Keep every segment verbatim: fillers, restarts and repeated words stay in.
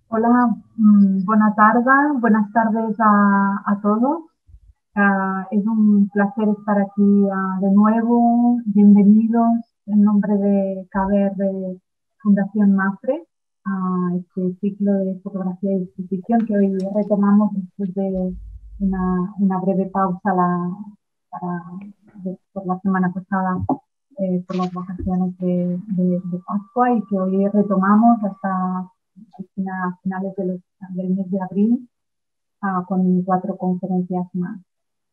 Hola, mm, buena tarde, buenas tardes a, a todos. Ah, es un placer estar aquí ah, de nuevo. Bienvenidos en nombre de CABER de Fundación MAFRE a este ciclo de fotografía y exposición que hoy retomamos después de una, una breve pausa la, para, de- por la semana pasada, eh, por las vacaciones de, de- de Pascua, y que hoy retomamos hasta a finales de los- del mes de abril, ah, con cuatro conferencias más.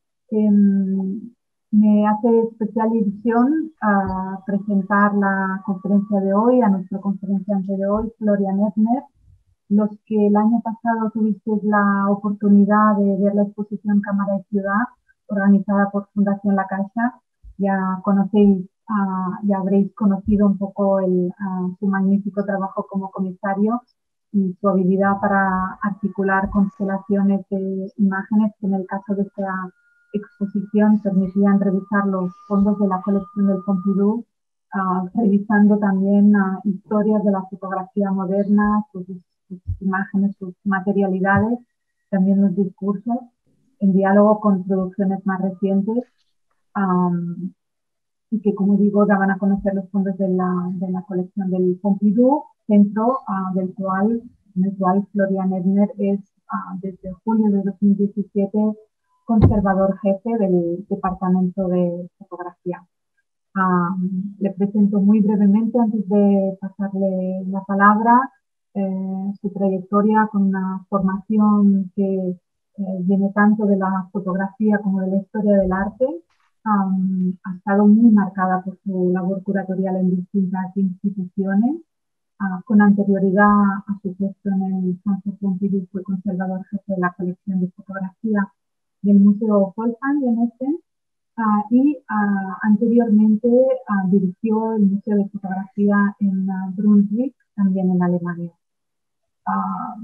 Em, Me hace especial ilusión ah, presentar la conferencia de hoy, a nuestra conferenciante de hoy, Florian Ebner. Los que el año pasado tuvisteis la oportunidad de ver la exposición Cámara y Ciudad, organizada por Fundación La Caixa, ya conocéis, ah, ya habréis conocido un poco el, ah, su magnífico trabajo como comisario y su habilidad para articular constelaciones de imágenes que en el caso de esta exposición permitían revisar los fondos de la colección del Pompidou, uh, revisando también uh, historias de la fotografía moderna, sus, sus, imágenes, sus materialidades, también los discursos, en diálogo con producciones más recientes, um, y que, como digo, daban a conocer los fondos de la, de la colección del Pompidou, centro uh, del cual, en el cual Florian Ebner es uh, desde julio de dos mil diecisiete conservador jefe del Departamento de Fotografía. Um, le presento muy brevemente, antes de pasarle la palabra, eh, su trayectoria con una formación que eh, viene tanto de la fotografía como de la historia del arte. Um, ha estado muy marcada por su labor curatorial en distintas instituciones. Uh, con anterioridad a su puesto en el Centre Pompidou, fue conservador jefe de la colección de fotografía del Museo Wolfgang en Essen. Uh, y uh, anteriormente uh, dirigió el Museo de Fotografía en uh, Brunswick, también en Alemania. Uh,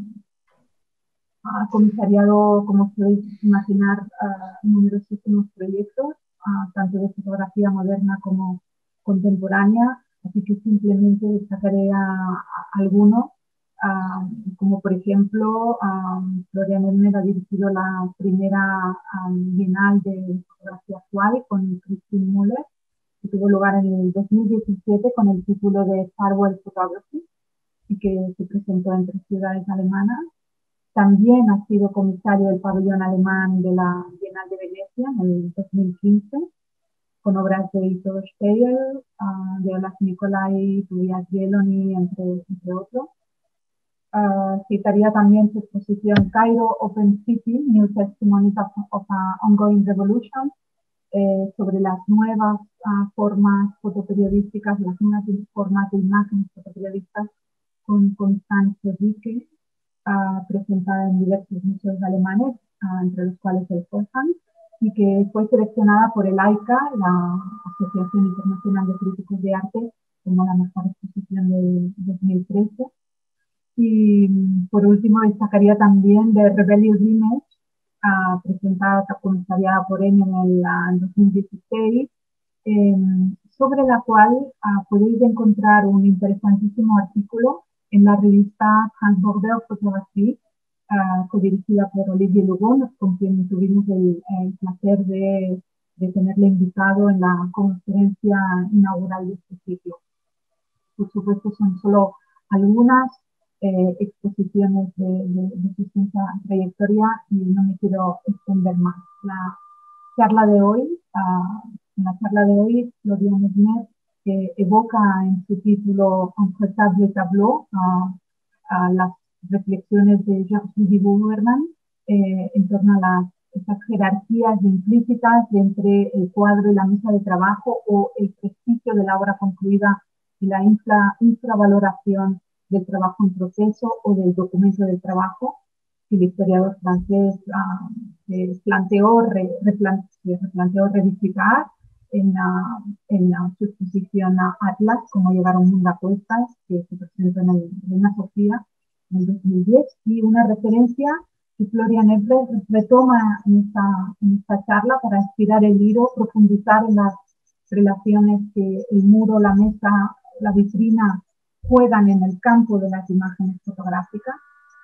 ha comisariado, como podéis imaginar, uh, numerosísimos proyectos, uh, tanto de fotografía moderna como contemporánea, así que simplemente destacaré a, a algunos, uh, como por ejemplo, um, Florian Ebner ha dirigido la primera um, Bienal de Fotografía Actual con Christine Müller, que tuvo lugar en el dos mil diecisiete con el título de Farewell Photography y que se presentó en tres ciudades alemanas. También ha sido comisario del pabellón alemán de la Bienal de Venecia en el dos mil quince, con obras de Ito Steyer, uh, de Olaf Nicolai, Tobias Yeloni, entre, entre otros. Uh, citaría también su exposición Cairo Open City, New Testimonies of, of uh, Ongoing Revolution, eh, sobre las nuevas uh, formas fotoperiodísticas, las nuevas formas de imágenes fotoperiodísticas, con Constance Rieke, uh, presentada en diversos museos alemanes, uh, entre los cuales el Wolfgang, y que fue seleccionada por el A I C A, la Asociación Internacional de Críticos de Arte, como la mejor exposición de dos mil trece. Y por último destacaría también de Rebellious Image, uh, presentada, comisariada por él en el uh, dos mil dieciséis, eh, sobre la cual uh, podéis encontrar un interesantísimo artículo en la revista Transborder Photography, uh, codirigida por Olivier Lugon, con quien tuvimos el, el placer de, de tenerle invitado en la conferencia inaugural de este sitio. Por supuesto, son solo algunas eh, exposiciones de, de, de su trayectoria y no me quiero extender más. La charla de hoy, uh, en la charla de hoy, Florian Ebner eh, evoca en su título Entre table et tableau uh, uh, las reflexiones de Georges Dubois-Vernon eh, en torno a las, esas jerarquías implícitas entre el cuadro y la mesa de trabajo, o el prestigio de la obra concluida y la infra, infravaloración del trabajo en proceso o del documento del trabajo, que el historiador francés uh, eh, planteó, re, replan, replanteó revisitar en, uh, en uh, su exposición uh, Atlas, Cómo llegar a un mundo a cuestas, que se presentó en el Reina Sofía en el dos mil diez, y una referencia que Florian Ebner retoma en esta, en esta charla para estirar el hilo, profundizar en las relaciones que el muro, la mesa, la vitrina juegan en el campo de las imágenes fotográficas.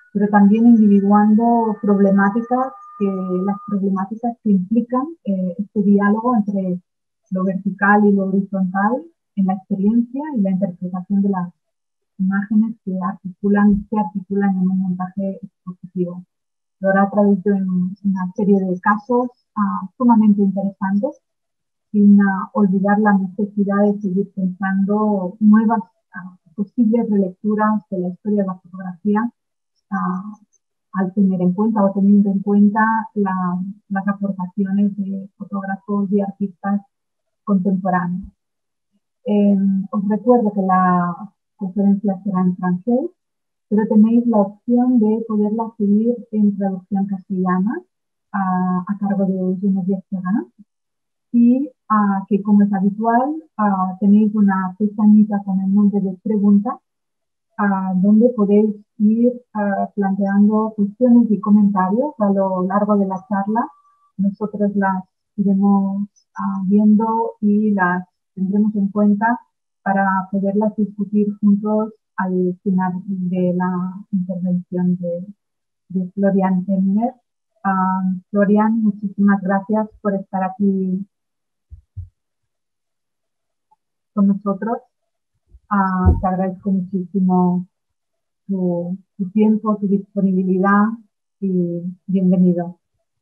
pero también individuando problemáticas, que, las problemáticas que implican eh, este diálogo entre lo vertical y lo horizontal en la experiencia y la interpretación de las imágenes que articulan, se articulan en un montaje expositivo. Laura ha traído una serie de casos uh, sumamente interesantes, sin uh, olvidar la necesidad de seguir pensando nuevas uh, posibles relecturas de la historia de la fotografía, uh, al tener en cuenta o teniendo en cuenta la, las aportaciones de fotógrafos y artistas contemporáneos. Eh, os recuerdo que la conferencia será en francés, pero tenéis la opción de poderla seguir en traducción castellana a, a cargo de Geneviève Serrano y uh, que, como es habitual, uh, tenéis una pestañita con el nombre de pregunta uh, donde podéis ir uh, planteando cuestiones y comentarios a lo largo de la charla. Nosotros las iremos uh, viendo y las tendremos en cuenta para poderlas discutir juntos al final de la intervención de, de Florian Emner. Uh, Florian, muchísimas gracias por estar aquí con nosotros. Uh, te agradezco muchísimo tu, tu tiempo, tu disponibilidad y bienvenido.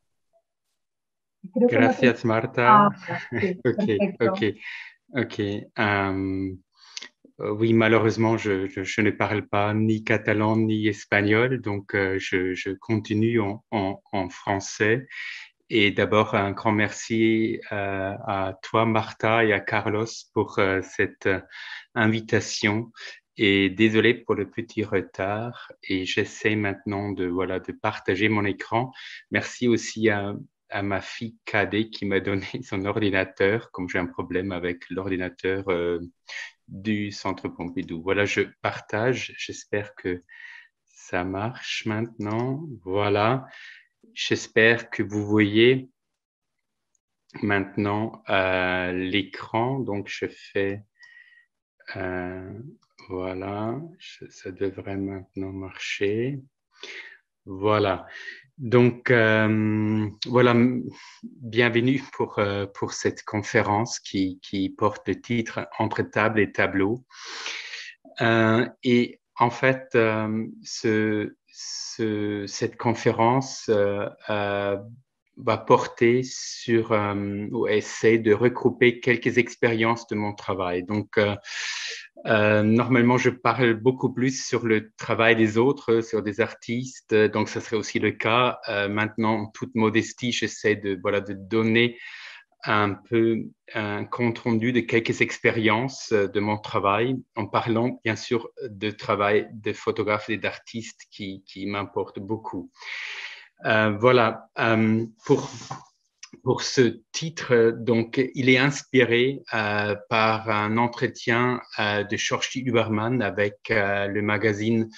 Creo Gracias, que no te... Marta. Ah, sí, ok, perfecto. ok, ok. Um, oui, malheureusement, je, je, je ne parle pas ni catalan ni espagnol, donc euh, je, je continue en, en, en français. Et d'abord, un grand merci euh, à toi, Marta, et à Carlos pour euh, cette euh, invitation. Et désolé pour le petit retard. Et j'essaie maintenant de, voilà, de partager mon écran. Merci aussi à, à ma fille cadette qui m'a donné son ordinateur, comme j'ai un problème avec l'ordinateur euh, du Centre Pompidou. Voilà, je partage. J'espère que ça marche maintenant. Voilà. J'espère que vous voyez maintenant euh, l'écran. Donc, je fais... Euh, voilà, je, ça devrait maintenant marcher. Voilà. Donc, euh, voilà, bienvenue pour, euh, pour cette conférence qui, qui porte le titre « Entre table et tableau ». Euh, et en fait, euh, ce, ce, cette conférence euh, euh, va porter sur, euh, ou essaie de regrouper quelques expériences de mon travail. Donc, euh, euh, normalement, je parle beaucoup plus sur le travail des autres, sur des artistes, donc ça serait aussi le cas. Euh, maintenant, en toute modestie, j'essaie de, voilà, de donner un peu un compte rendu de quelques expériences de mon travail, en parlant bien sûr de travail de photographes et d'artistes qui, qui m'importent beaucoup. Euh, voilà, euh, pour, pour ce titre, donc, il est inspiré euh, par un entretien euh, de Shorty Huberman avec euh, le magazine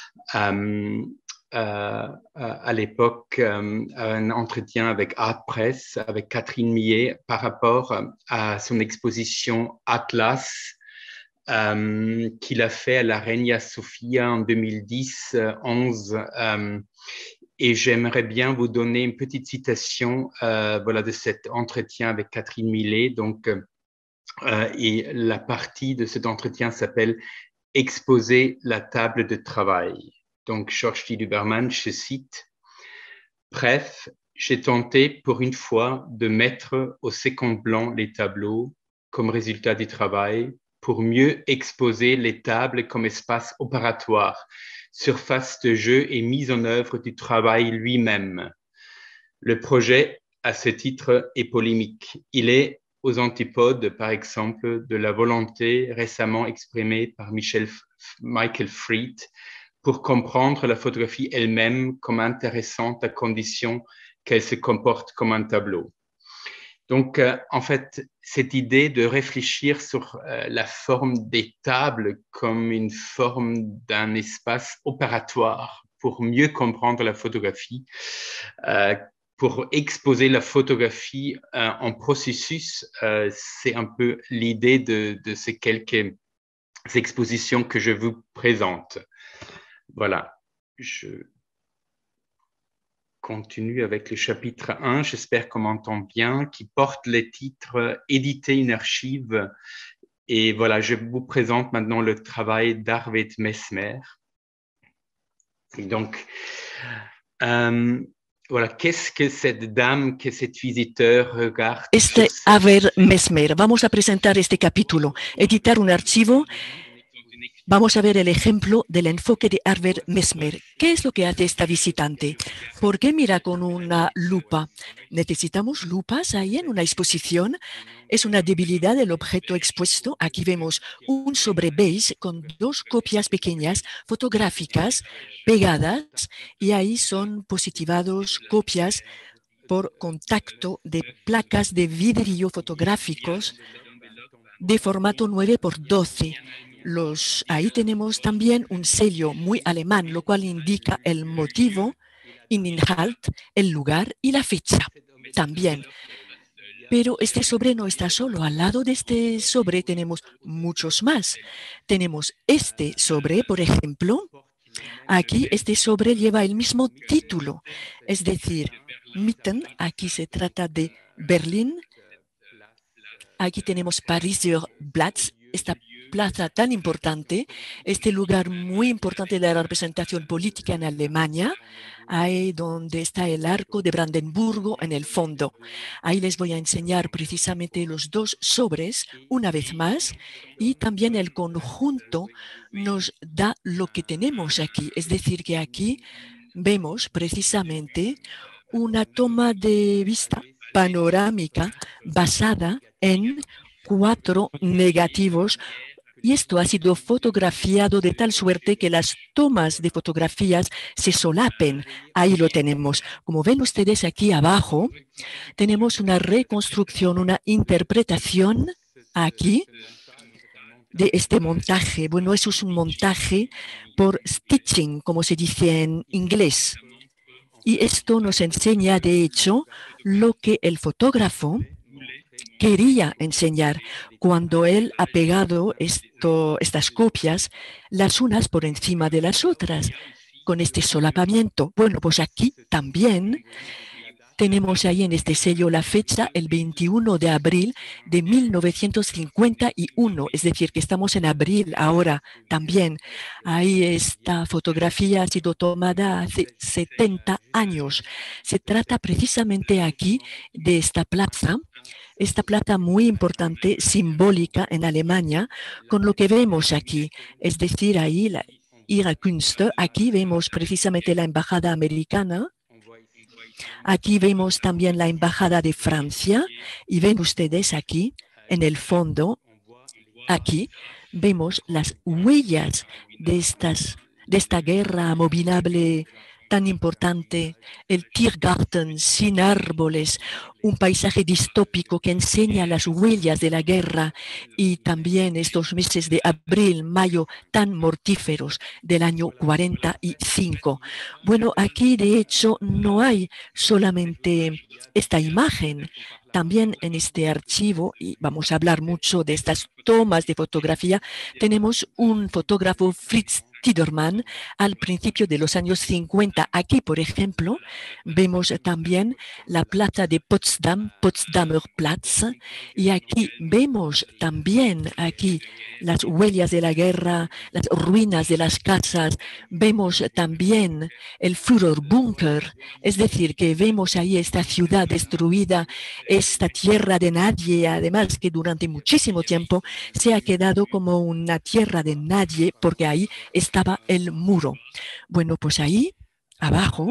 euh, Euh, à l'époque euh, un entretien avec Art Press, avec Catherine Millet, par rapport à son exposition Atlas euh, qu'il a fait à la Reina Sofia en deux mille dix onze. Euh, et j'aimerais bien vous donner une petite citation euh, voilà, de cet entretien avec Catherine Millet. Donc, euh, et la partie de cet entretien s'appelle « Exposer la table de travail ». Donc, Georges T. Huberman, je cite, « Bref, j'ai tenté pour une fois de mettre au second plan les tableaux comme résultat du travail pour mieux exposer les tables comme espace opératoire, surface de jeu et mise en œuvre du travail lui-même. Le projet, à ce titre, est polémique. Il est aux antipodes, par exemple, de la volonté récemment exprimée par Michel, Michael Fried pour comprendre la photographie elle-même comme intéressante à condition qu'elle se comporte comme un tableau. » Donc, euh, en fait, cette idée de réfléchir sur euh, la forme des tables comme une forme d'un espace opératoire pour mieux comprendre la photographie, euh, pour exposer la photographie euh, en processus, euh, c'est un peu l'idée de, de ces quelques expositions que je vous présente. Voilà, je continue avec le chapitre un, j'espère qu'on m'entend bien, qui porte le titre « Éditer une archive ». Et voilà, je vous présente maintenant le travail d'Arvid Mesmer. Et donc, euh, voilà, qu'est-ce que cette dame, que cet visiteur regarde? Este Arvid Mesmer. Vamos a presentar este capítulo. Editar un archivo. Vamos a ver el ejemplo del enfoque de Arvid Mesmer. ¿Qué es lo que hace esta visitante? ¿Por qué mira con una lupa? ¿Necesitamos lupas ahí en una exposición? Es una debilidad del objeto expuesto. Aquí vemos un sobre beige con dos copias pequeñas fotográficas pegadas y ahí son positivados copias por contacto de placas de vidrio fotográficos de formato nueve por doce. Los, ahí tenemos también un sello muy alemán, lo cual indica el motivo, Inhalt, el lugar y la fecha también. Pero este sobre no está solo. Al lado de este sobre tenemos muchos más. Tenemos este sobre, por ejemplo. Aquí este sobre lleva el mismo título, es decir, Mitten, aquí se trata de Berlín. Aquí tenemos Pariser Platz, esta plaza tan importante, este lugar muy importante de la representación política en Alemania, ahí donde está el arco de Brandenburgo en el fondo. Ahí les voy a enseñar precisamente los dos sobres una vez más y también el conjunto nos da lo que tenemos aquí. Es decir, que aquí vemos precisamente una toma de vista panorámica basada en cuatro negativos. Y esto ha sido fotografiado de tal suerte que las tomas de fotografías se solapen. Ahí lo tenemos. Como ven ustedes aquí abajo, tenemos una reconstrucción, una interpretación aquí de este montaje. Bueno, eso es un montaje por stitching, como se dice en inglés. Y esto nos enseña, de hecho, lo que el fotógrafo quería enseñar cuando él ha pegado esto, estas copias, las unas por encima de las otras, con este solapamiento. Bueno, pues aquí también tenemos ahí en este sello la fecha, el veintiuno de abril de mil novecientos cincuenta y uno, es decir, que estamos en abril ahora también. Ahí esta fotografía ha sido tomada hace setenta años. Se trata precisamente aquí de esta plaza, esta plaza muy importante, simbólica en Alemania, con lo que vemos aquí, es decir, ahí la Ihre Künste, aquí vemos precisamente la embajada americana. Aquí vemos también la embajada de Francia y ven ustedes aquí en el fondo, aquí vemos las huellas de, estas, de esta guerra abominable tan importante, el Tiergarten sin árboles, un paisaje distópico que enseña las huellas de la guerra y también estos meses de abril, mayo tan mortíferos del año cuarenta y cinco. Bueno, aquí de hecho no hay solamente esta imagen. También en este archivo, y vamos a hablar mucho de estas tomas de fotografía, tenemos un fotógrafo, Fritz Tiderman, al principio de los años cincuenta. Aquí, por ejemplo, vemos también la plaza de Potsdam, Potsdamer Platz, y aquí vemos también aquí las huellas de la guerra, las ruinas de las casas, vemos también el Führerbunker, es decir, que vemos ahí esta ciudad destruida, esta tierra de nadie, además que durante muchísimo tiempo se ha quedado como una tierra de nadie, porque ahí estaba el muro. Bueno, pues ahí, abajo,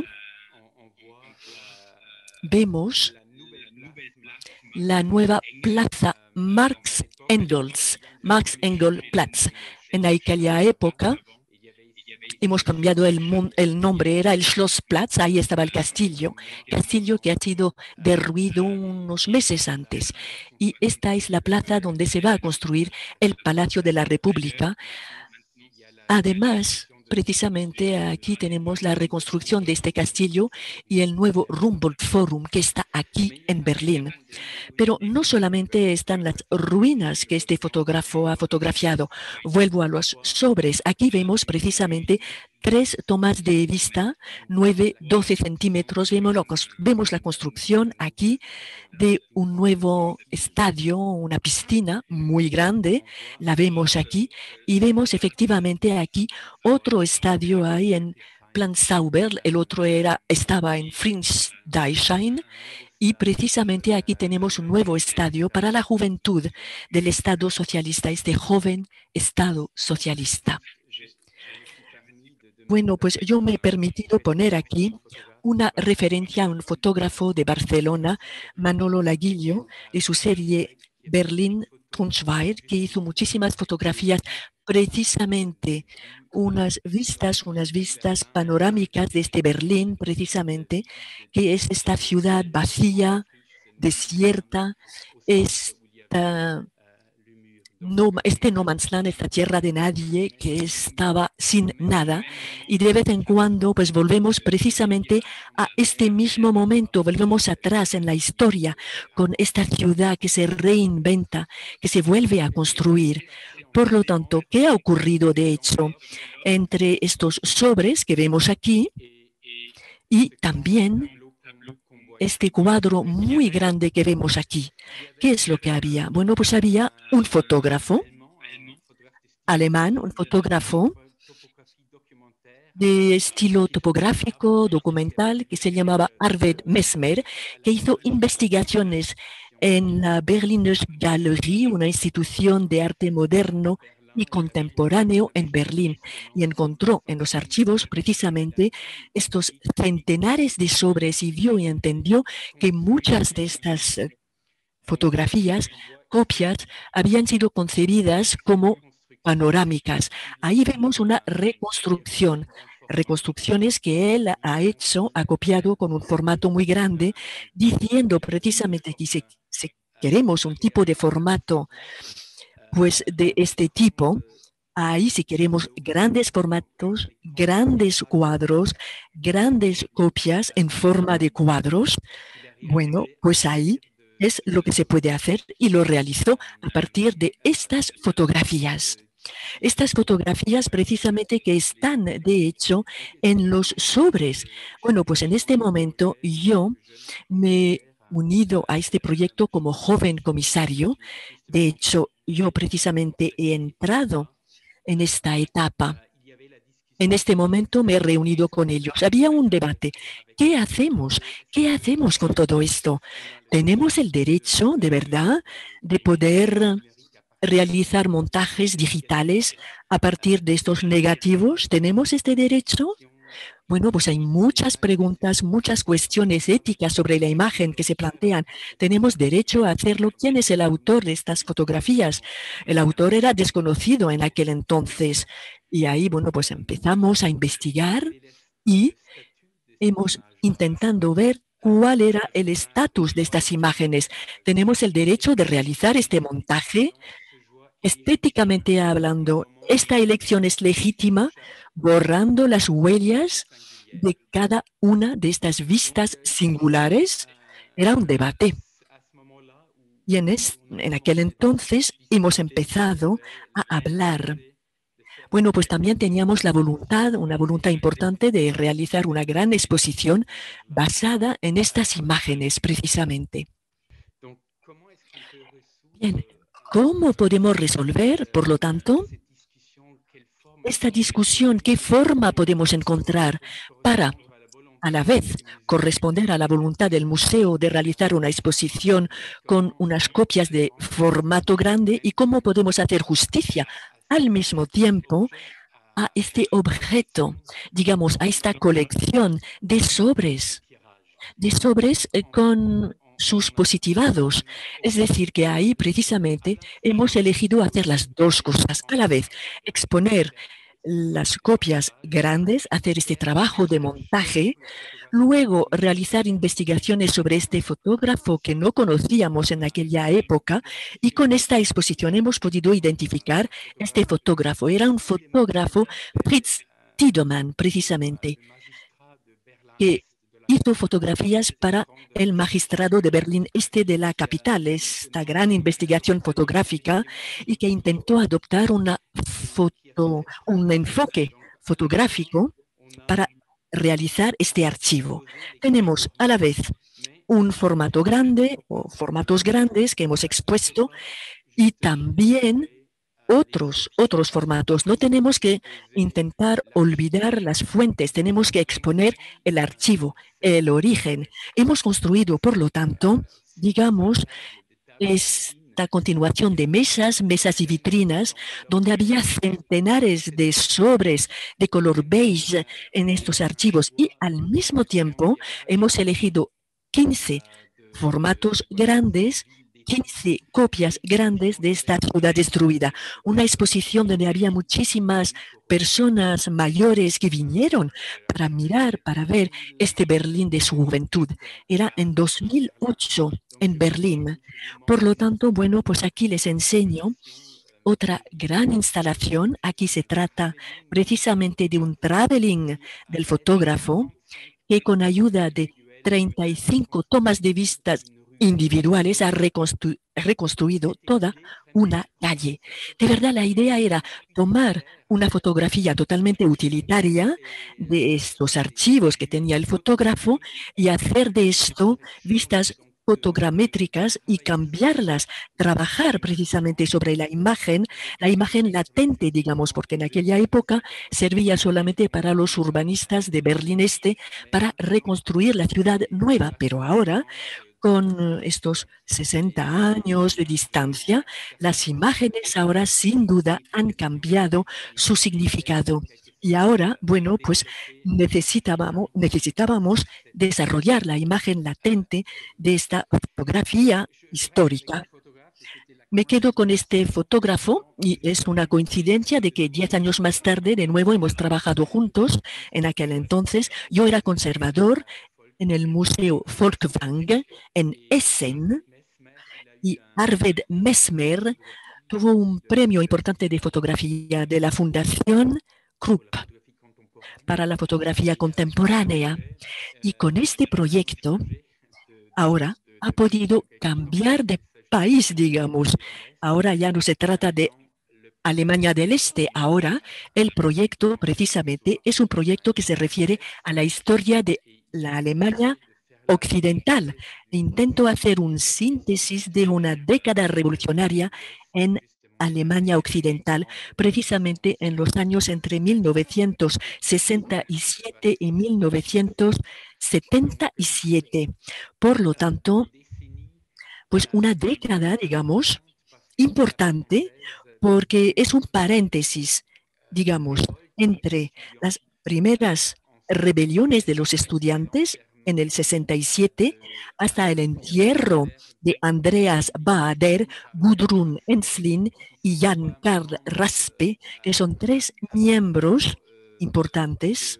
vemos la nueva plaza Marx Engels, Marx Engels Platz. En aquella época hemos cambiado el, el nombre, era el Schlossplatz, ahí estaba el castillo, castillo que ha sido derruido unos meses antes. Y esta es la plaza donde se va a construir el Palacio de la República. Además, precisamente aquí tenemos la reconstrucción de este castillo y el nuevo Rumboldt Forum que está aquí en Berlín. Pero no solamente están las ruinas que este fotógrafo ha fotografiado. Vuelvo a los sobres. Aquí vemos precisamente tres tomas de vista, nueve, doce centímetros. Vemos, lo, vemos la construcción aquí de un nuevo estadio, una piscina muy grande, la vemos aquí, y vemos efectivamente aquí otro estadio ahí en Plan Sauber, el otro era, estaba en Friedrichshain, y precisamente aquí tenemos un nuevo estadio para la juventud del Estado socialista, este joven Estado socialista. Bueno, pues yo me he permitido poner aquí una referencia a un fotógrafo de Barcelona, Manolo Laguillo, de su serie Berlín-Trunschweiler, que hizo muchísimas fotografías, precisamente unas vistas, unas vistas panorámicas de este Berlín, precisamente, que es esta ciudad vacía, desierta, esta... No, este no man's land, esta tierra de nadie que estaba sin nada, y de vez en cuando pues volvemos precisamente a este mismo momento, volvemos atrás en la historia con esta ciudad que se reinventa, que se vuelve a construir. Por lo tanto, ¿qué ha ocurrido de hecho entre estos sobres que vemos aquí y también este cuadro muy grande que vemos aquí? ¿Qué es lo que había? Bueno, pues había un fotógrafo alemán, un fotógrafo de estilo topográfico, documental, que se llamaba Arvid Mesmer, que hizo investigaciones en la Berliner Galerie, una institución de arte moderno y contemporáneo en Berlín, y encontró en los archivos precisamente estos centenares de sobres y vio y entendió que muchas de estas fotografías, copias, habían sido concebidas como panorámicas. Ahí vemos una reconstrucción, reconstrucciones que él ha hecho, ha copiado con un formato muy grande, diciendo precisamente que si, si queremos un tipo de formato pues de este tipo, ahí si queremos grandes formatos, grandes cuadros, grandes copias en forma de cuadros, bueno, pues ahí es lo que se puede hacer y lo realizó a partir de estas fotografías. Estas fotografías precisamente que están, de hecho, en los sobres. Bueno, pues en este momento yo me he unido a este proyecto como joven comisario. De hecho, yo precisamente he entrado en esta etapa. En este momento me he reunido con ellos. Había un debate. ¿Qué hacemos? ¿Qué hacemos con todo esto? ¿Tenemos el derecho, de verdad, de poder realizar montajes digitales a partir de estos negativos? ¿Tenemos este derecho? Bueno, pues hay muchas preguntas, muchas cuestiones éticas sobre la imagen que se plantean. ¿Tenemos derecho a hacerlo? ¿Quién es el autor de estas fotografías? El autor era desconocido en aquel entonces. Y ahí, bueno, pues empezamos a investigar y hemos intentado ver cuál era el estatus de estas imágenes. ¿Tenemos el derecho de realizar este montaje? Estéticamente hablando, ¿esta elección es legítima, borrando las huellas de cada una de estas vistas singulares? Era un debate. Y en, es, en aquel entonces hemos empezado a hablar. Bueno, pues también teníamos la voluntad, una voluntad importante de realizar una gran exposición basada en estas imágenes, precisamente. Bien, ¿cómo podemos resolver, por lo tanto, esta discusión? ¿Qué forma podemos encontrar para, a la vez, corresponder a la voluntad del museo de realizar una exposición con unas copias de formato grande? ¿Y cómo podemos hacer justicia al mismo tiempo a este objeto, digamos, a esta colección de sobres, de sobres con sus positivados? Es decir, que ahí precisamente hemos elegido hacer las dos cosas a la vez, exponer las copias grandes, hacer este trabajo de montaje, luego realizar investigaciones sobre este fotógrafo que no conocíamos en aquella época, y con esta exposición hemos podido identificar este fotógrafo. Era un fotógrafo, Fritz Tiedemann, precisamente, que hizo fotografías para el magistrado de Berlín Este de la capital, esta gran investigación fotográfica, y que intentó adoptar una foto, un enfoque fotográfico para realizar este archivo. Tenemos a la vez un formato grande o formatos grandes que hemos expuesto y también otros, otros formatos. No tenemos que intentar olvidar las fuentes, tenemos que exponer el archivo, el origen. Hemos construido, por lo tanto, digamos, esta continuación de mesas, mesas y vitrinas, donde había centenares de sobres de color beige en estos archivos y al mismo tiempo hemos elegido quince formatos grandes, quince copias grandes de esta ciudad destruida. Una exposición donde había muchísimas personas mayores que vinieron para mirar, para ver este Berlín de su juventud. Era en dos mil ocho en Berlín. Por lo tanto, bueno, pues aquí les enseño otra gran instalación. Aquí se trata precisamente de un traveling del fotógrafo que con ayuda de treinta y cinco tomas de vistas individuales ha reconstru reconstruido toda una calle. De verdad, la idea era tomar una fotografía totalmente utilitaria de estos archivos que tenía el fotógrafo y hacer de esto vistas fotogramétricas y cambiarlas, trabajar precisamente sobre la imagen, la imagen latente, digamos, porque en aquella época servía solamente para los urbanistas de Berlín Este para reconstruir la ciudad nueva, pero ahora, con estos sesenta años de distancia, las imágenes ahora sin duda han cambiado su significado. Y ahora, bueno, pues necesitábamos, necesitábamos desarrollar la imagen latente de esta fotografía histórica. Me quedo con este fotógrafo y es una coincidencia de que diez años más tarde, de nuevo, hemos trabajado juntos. En aquel entonces, yo era conservador en el Museo Folkwang en Essen y Arvid Mesmer tuvo un premio importante de fotografía de la Fundación Krupp para la fotografía contemporánea. Y con este proyecto, ahora ha podido cambiar de país, digamos. Ahora ya no se trata de Alemania del Este. Ahora el proyecto precisamente es un proyecto que se refiere a la historia de la Alemania occidental. Intento hacer un síntesis de una década revolucionaria en Alemania occidental, precisamente en los años entre mil novecientos sesenta y siete y mil novecientos setenta y siete. Por lo tanto, pues una década, digamos, importante, porque es un paréntesis, digamos, entre las primeras rebeliones de los estudiantes en el sesenta y siete hasta el entierro de Andreas Baader, Gudrun Ensslin y Jan Karl Raspe, que son tres miembros importantes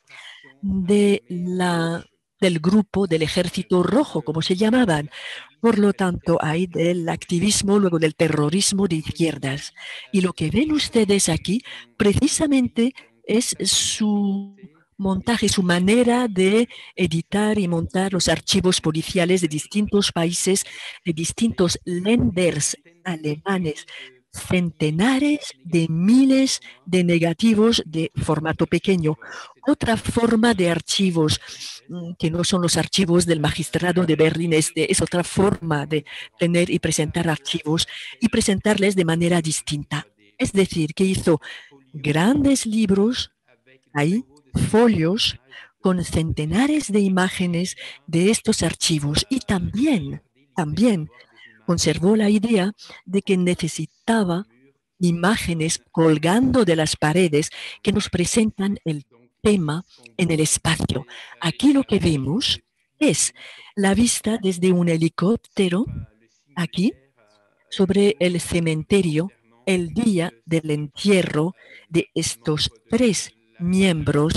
de la, del grupo del Ejército Rojo, como se llamaban. Por lo tanto, hay del activismo, luego del terrorismo de izquierdas. Y lo que ven ustedes aquí, precisamente, es su montaje, su manera de editar y montar los archivos policiales de distintos países, de distintos lenders alemanes, centenares de miles de negativos de formato pequeño. Otra forma de archivos que no son los archivos del magistrado de Berlín Este, es otra forma de tener y presentar archivos y presentarles de manera distinta. Es decir, que hizo grandes libros, ahí, folios, con centenares de imágenes de estos archivos y también, también conservó la idea de que necesitaba imágenes colgando de las paredes que nos presentan el tema en el espacio. Aquí lo que vemos es la vista desde un helicóptero, aquí, sobre el cementerio, el día del entierro de estos tres miembros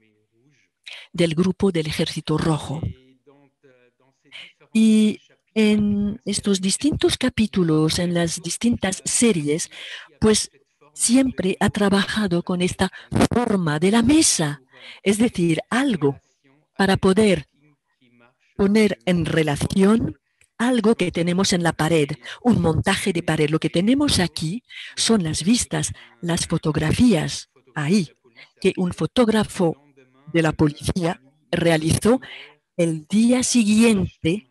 del grupo del Ejército Rojo. Y en estos distintos capítulos, en las distintas series, pues siempre ha trabajado con esta forma de la mesa, es decir, algo para poder poner en relación algo que tenemos en la pared, un montaje de pared. Lo que tenemos aquí son las vistas, las fotografías ahí, que un fotógrafo de la policía realizó el día siguiente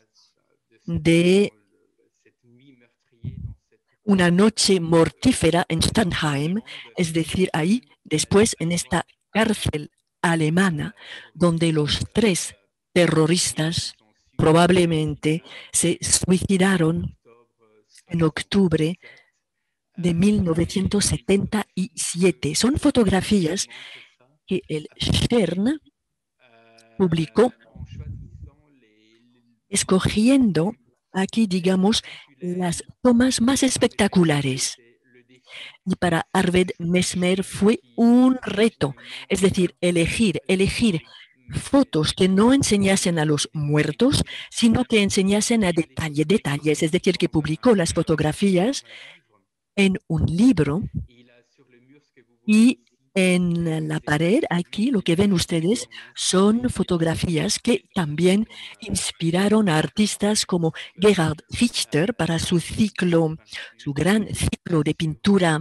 de una noche mortífera en Steinheim, es decir, ahí, después en esta cárcel alemana, donde los tres terroristas probablemente se suicidaron en octubre de mil novecientos setenta y siete. Son fotografías que el Stern publicó escogiendo aquí, digamos, las tomas más espectaculares. Y para Arvid Mesmer fue un reto, es decir, elegir, elegir fotos que no enseñasen a los muertos, sino que enseñasen a detalle, detalles, es decir, que publicó las fotografías en un libro y en la pared, aquí lo que ven ustedes son fotografías que también inspiraron a artistas como Gerhard Richter para su ciclo, su gran ciclo de pintura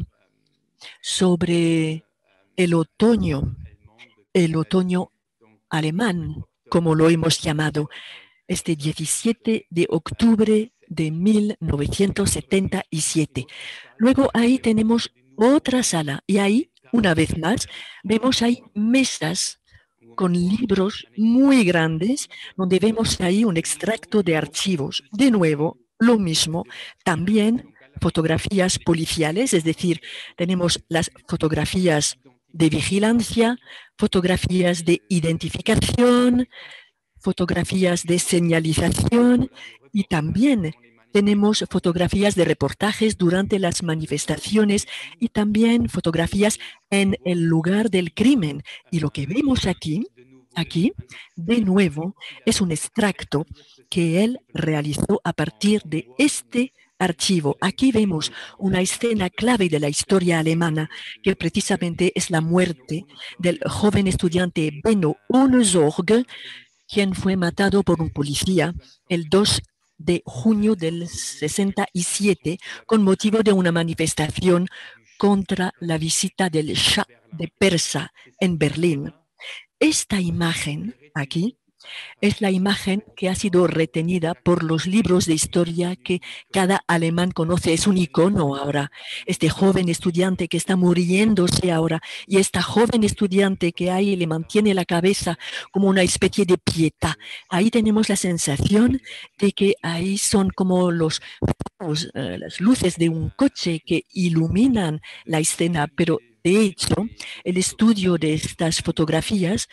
sobre el otoño, el otoño alemán, como lo hemos llamado, este diecisiete de octubre de mil novecientos setenta y siete. Luego ahí tenemos otra sala y ahí, una vez más, vemos ahí mesas con libros muy grandes, donde vemos ahí un extracto de archivos. De nuevo, lo mismo, también fotografías policiales, es decir, tenemos las fotografías de vigilancia, fotografías de identificación, fotografías de señalización y también tenemos fotografías de reportajes durante las manifestaciones y también fotografías en el lugar del crimen. Y lo que vemos aquí, aquí, de nuevo, es un extracto que él realizó a partir de este archivo. Aquí vemos una escena clave de la historia alemana, que precisamente es la muerte del joven estudiante Benno ohne Sorge, quien fue matado por un policía el dos de junio del sesenta y siete con motivo de una manifestación contra la visita del Shah de Persia en Berlín. Esta imagen aquí es la imagen que ha sido retenida por los libros de historia que cada alemán conoce. Es un icono ahora. Este joven estudiante que está muriéndose ahora y esta joven estudiante que ahí le mantiene la cabeza como una especie de pieta. Ahí tenemos la sensación de que ahí son como los, los uh, las luces de un coche que iluminan la escena, pero de hecho el estudio de estas fotografías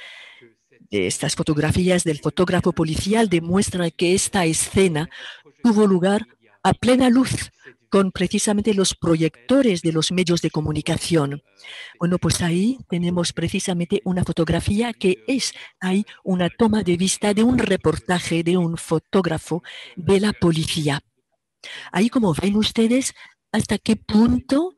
de estas fotografías del fotógrafo policial demuestra que esta escena tuvo lugar a plena luz, con precisamente los proyectores de los medios de comunicación. Bueno, pues ahí tenemos precisamente una fotografía que es ahí una toma de vista de un reportaje de un fotógrafo de la policía. Ahí, como ven ustedes, hasta qué punto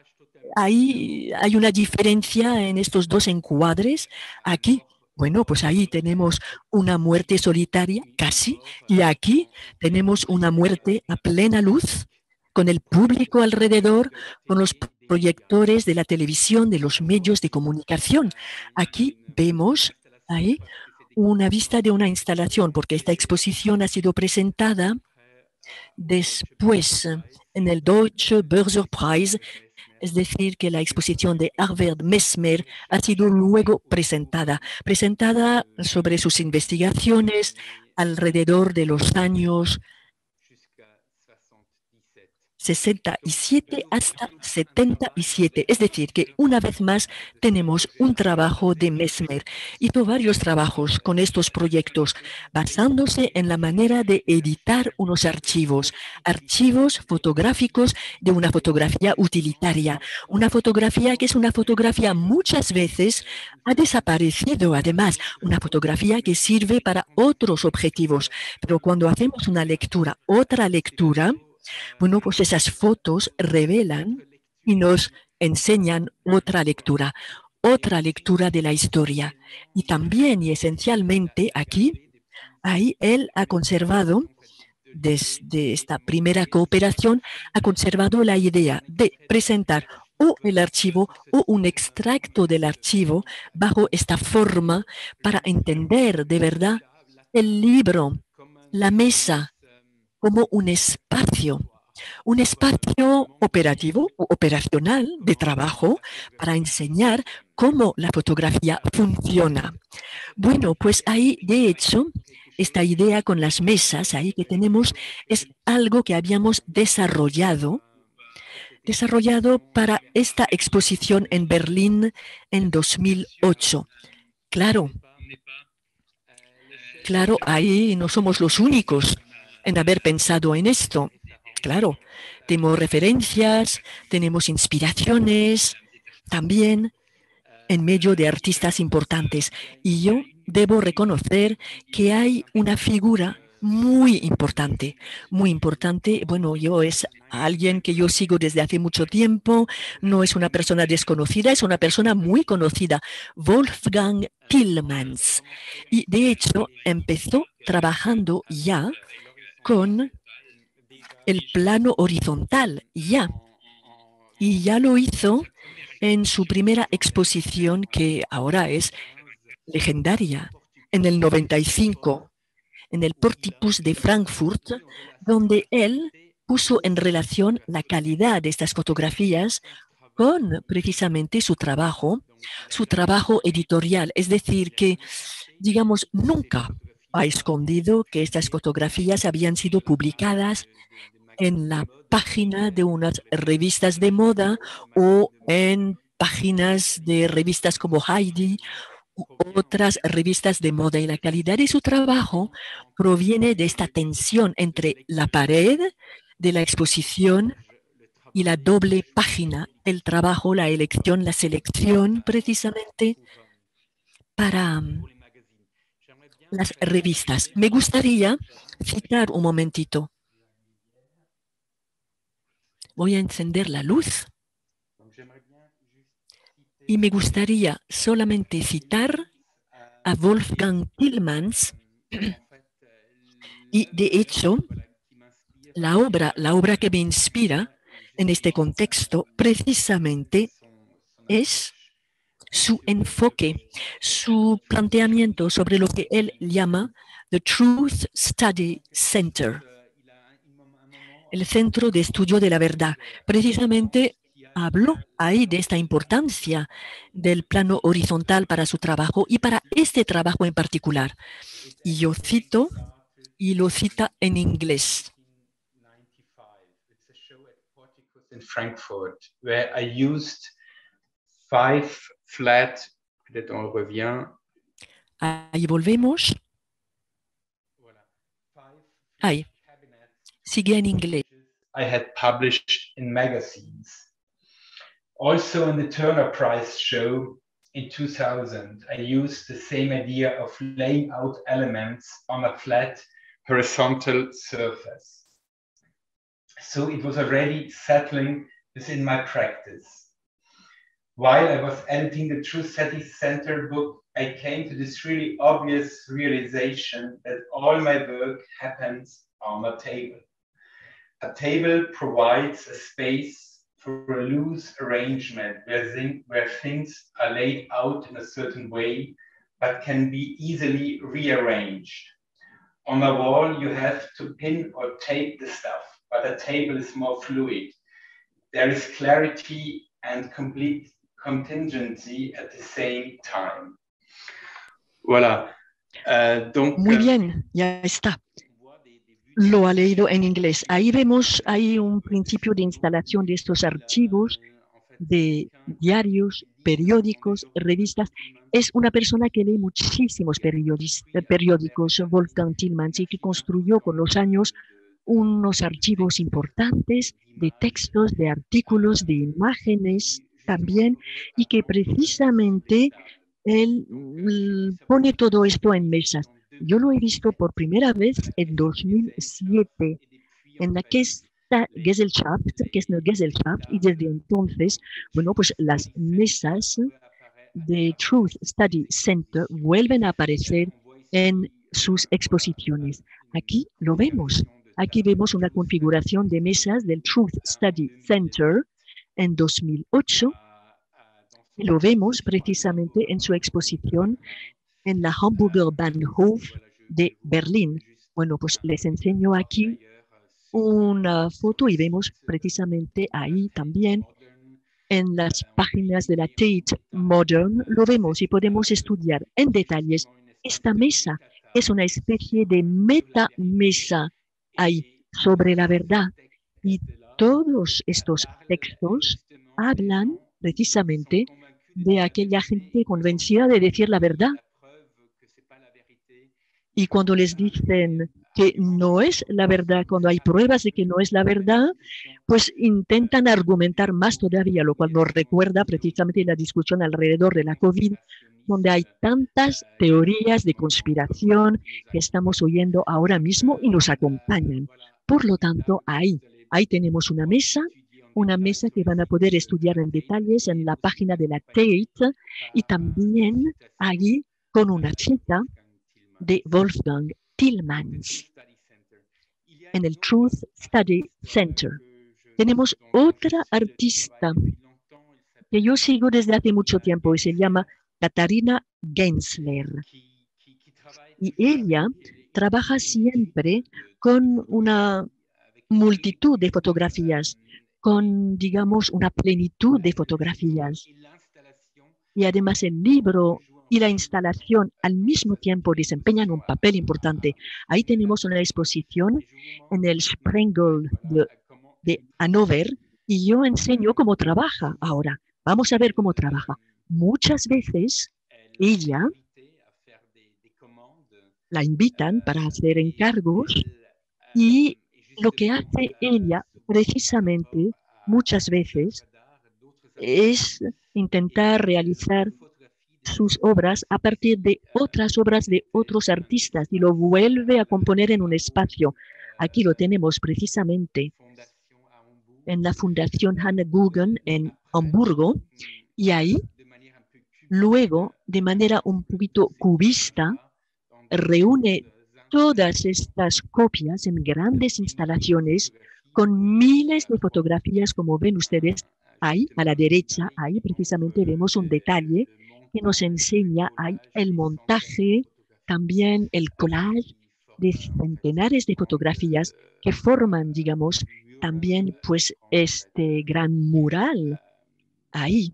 ahí hay una diferencia en estos dos encuadres. Aquí, bueno, pues ahí tenemos una muerte solitaria, casi, y aquí tenemos una muerte a plena luz, con el público alrededor, con los proyectores de la televisión, de los medios de comunicación. Aquí vemos ahí una vista de una instalación, porque esta exposición ha sido presentada después en el Deutsche Börserpreis, es decir, que la exposición de Arvid Mesmer ha sido luego presentada, presentada sobre sus investigaciones alrededor de los años sesenta y siete hasta setenta y siete. Es decir, que una vez más tenemos un trabajo de Mesmer. Hizo varios trabajos con estos proyectos, basándose en la manera de editar unos archivos, archivos fotográficos de una fotografía utilitaria. Una fotografía que es una fotografía muchas veces ha desaparecido, además, una fotografía que sirve para otros objetivos. Pero cuando hacemos una lectura, otra lectura, bueno, pues esas fotos revelan y nos enseñan otra lectura, otra lectura de la historia. Y también y esencialmente aquí, ahí él ha conservado, desde esta primera cooperación, ha conservado la idea de presentar o el archivo o un extracto del archivo bajo esta forma para entender de verdad el libro, la mesa, como un espacio, un espacio operativo o operacional de trabajo para enseñar cómo la fotografía funciona. Bueno, pues ahí, de hecho, esta idea con las mesas ahí que tenemos es algo que habíamos desarrollado, desarrollado para esta exposición en Berlín en dos mil ocho. Claro, claro, ahí no somos los únicos en haber pensado en esto. Claro, tenemos referencias, tenemos inspiraciones, también en medio de artistas importantes. Y yo debo reconocer que hay una figura muy importante, muy importante. Bueno, yo es alguien que yo sigo desde hace mucho tiempo, no es una persona desconocida, es una persona muy conocida, Wolfgang Tillmans. Y de hecho empezó trabajando ya con el plano horizontal, ya. Y ya lo hizo en su primera exposición, que ahora es legendaria, en el noventa y cinco, en el Portipus de Frankfurt, donde él puso en relación la calidad de estas fotografías con precisamente su trabajo, su trabajo editorial. Es decir, que, digamos, nunca ha escondido que estas fotografías habían sido publicadas en la página de unas revistas de moda o en páginas de revistas como Heidi u otras revistas de moda. Y la calidad de su trabajo proviene de esta tensión entre la pared de la exposición y la doble página, el trabajo, la elección, la selección, precisamente para las revistas. Me gustaría citar un momentito. Voy a encender la luz y me gustaría solamente citar a Wolfgang Tillmans y, de hecho, la obra, la obra que me inspira en este contexto precisamente es su enfoque, su planteamiento sobre lo que él llama The Truth Study Center, el Centro de Estudio de la Verdad. Precisamente habló ahí de esta importancia del plano horizontal para su trabajo y para este trabajo en particular. Y yo cito, y lo cita en inglés. In Frankfurt, where I used five flat, peut-être on revient. Ahí volvemos. Ahí. Sigue en inglés. I had published in magazines. Also in the Turner Prize show in two thousand, I used the same idea of laying out elements on a flat horizontal surface. So it was already settling within my practice. While I was editing the Truth Study Center book, I came to this really obvious realization that all my work happens on a table. A table provides a space for a loose arrangement where, thing, where things are laid out in a certain way, but can be easily rearranged. On a wall, you have to pin or tape the stuff, but a table is more fluid. There is clarity and complete contingency at the same time. Voilà. Uh, donc, Muy bien, ya está. Lo ha leído en inglés. Ahí vemos, hay un principio de instalación de estos archivos de diarios, periódicos, revistas. Es una persona que lee muchísimos periódicos, Wolfgang Tillmans, y que construyó con los años unos archivos importantes de textos, de artículos, de imágenes también, y que precisamente él pone todo esto en mesas. Yo lo he visto por primera vez en dos mil siete en la que esta Gesellschaft, que es una Gesellschaft, y desde entonces, bueno, pues las mesas de Truth Study Center vuelven a aparecer en sus exposiciones. Aquí lo vemos. Aquí vemos una configuración de mesas del Truth Study Center en dos mil ocho. Lo vemos precisamente en su exposición en la Hamburger Bahnhof de Berlín. Bueno, pues les enseño aquí una foto y vemos precisamente ahí también en las páginas de la Tate Modern, lo vemos y podemos estudiar en detalles. Esta mesa es una especie de meta-mesa ahí sobre la verdad. Y todos estos textos hablan precisamente de aquella gente convencida de decir la verdad. Y cuando les dicen que no es la verdad, cuando hay pruebas de que no es la verdad, pues intentan argumentar más todavía, lo cual nos recuerda precisamente la discusión alrededor de la COVID, donde hay tantas teorías de conspiración que estamos oyendo ahora mismo y nos acompañan. Por lo tanto, ahí, ahí tenemos una mesa, una mesa que van a poder estudiar en detalles en la página de la Tate y también allí con una cita de Wolfgang Tillmans en el Truth Study Center. Tenemos otra artista que yo sigo desde hace mucho tiempo y se llama Katharina Gensler. Y ella trabaja siempre con una multitud de fotografías, con, digamos, una plenitud de fotografías. Y además el libro y la instalación al mismo tiempo desempeñan un papel importante. Ahí tenemos una exposición en el Sprengel de, de Hannover y yo enseño cómo trabaja ahora. Vamos a ver cómo trabaja. Muchas veces ella la invitan para hacer encargos y lo que hace ella precisamente muchas veces es intentar realizar sus obras a partir de otras obras de otros artistas y lo vuelve a componer en un espacio. Aquí lo tenemos precisamente en la Fundación Hanne Guggen en Hamburgo y ahí luego de manera un poquito cubista reúne todas estas copias en grandes instalaciones con miles de fotografías, como ven ustedes ahí a la derecha. Ahí precisamente vemos un detalle que nos enseña ahí el montaje, también el collage de centenares de fotografías que forman, digamos, también pues este gran mural ahí,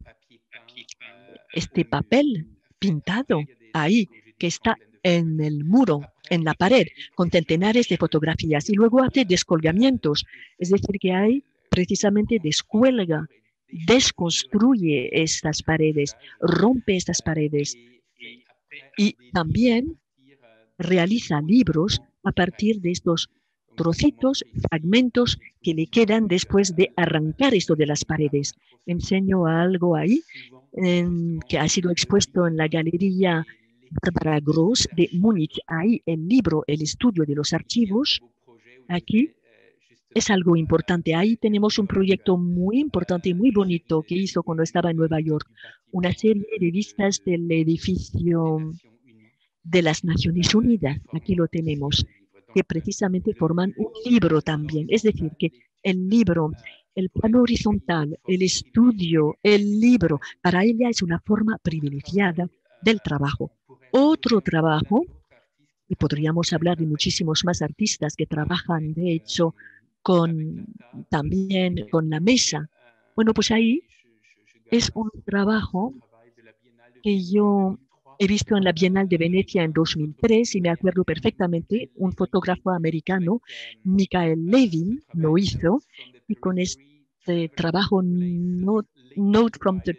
este papel pintado ahí que está en el muro, en la pared, con centenares de fotografías y luego hace descolgamientos, es decir, que hay precisamente descuelga, desconstruye estas paredes, rompe estas paredes y también realiza libros a partir de estos trocitos, fragmentos que le quedan después de arrancar esto de las paredes. Enseño algo ahí en, que ha sido expuesto en la galería Barbara Gross de Múnich. Ahí el libro, el estudio de los archivos, aquí es algo importante. Ahí tenemos un proyecto muy importante y muy bonito que hizo cuando estaba en Nueva York. Una serie de vistas del edificio de las Naciones Unidas. Aquí lo tenemos, que precisamente forman un libro también. Es decir, que el libro, el plano horizontal, el estudio, el libro, para ella es una forma privilegiada del trabajo. Otro trabajo, y podríamos hablar de muchísimos más artistas que trabajan, de hecho, con, también con la mesa. Bueno, pues ahí es un trabajo que yo he visto en la Bienal de Venecia en dos mil tres y me acuerdo perfectamente, un fotógrafo americano, Michael Levin, lo hizo, y con este trabajo Note, note from the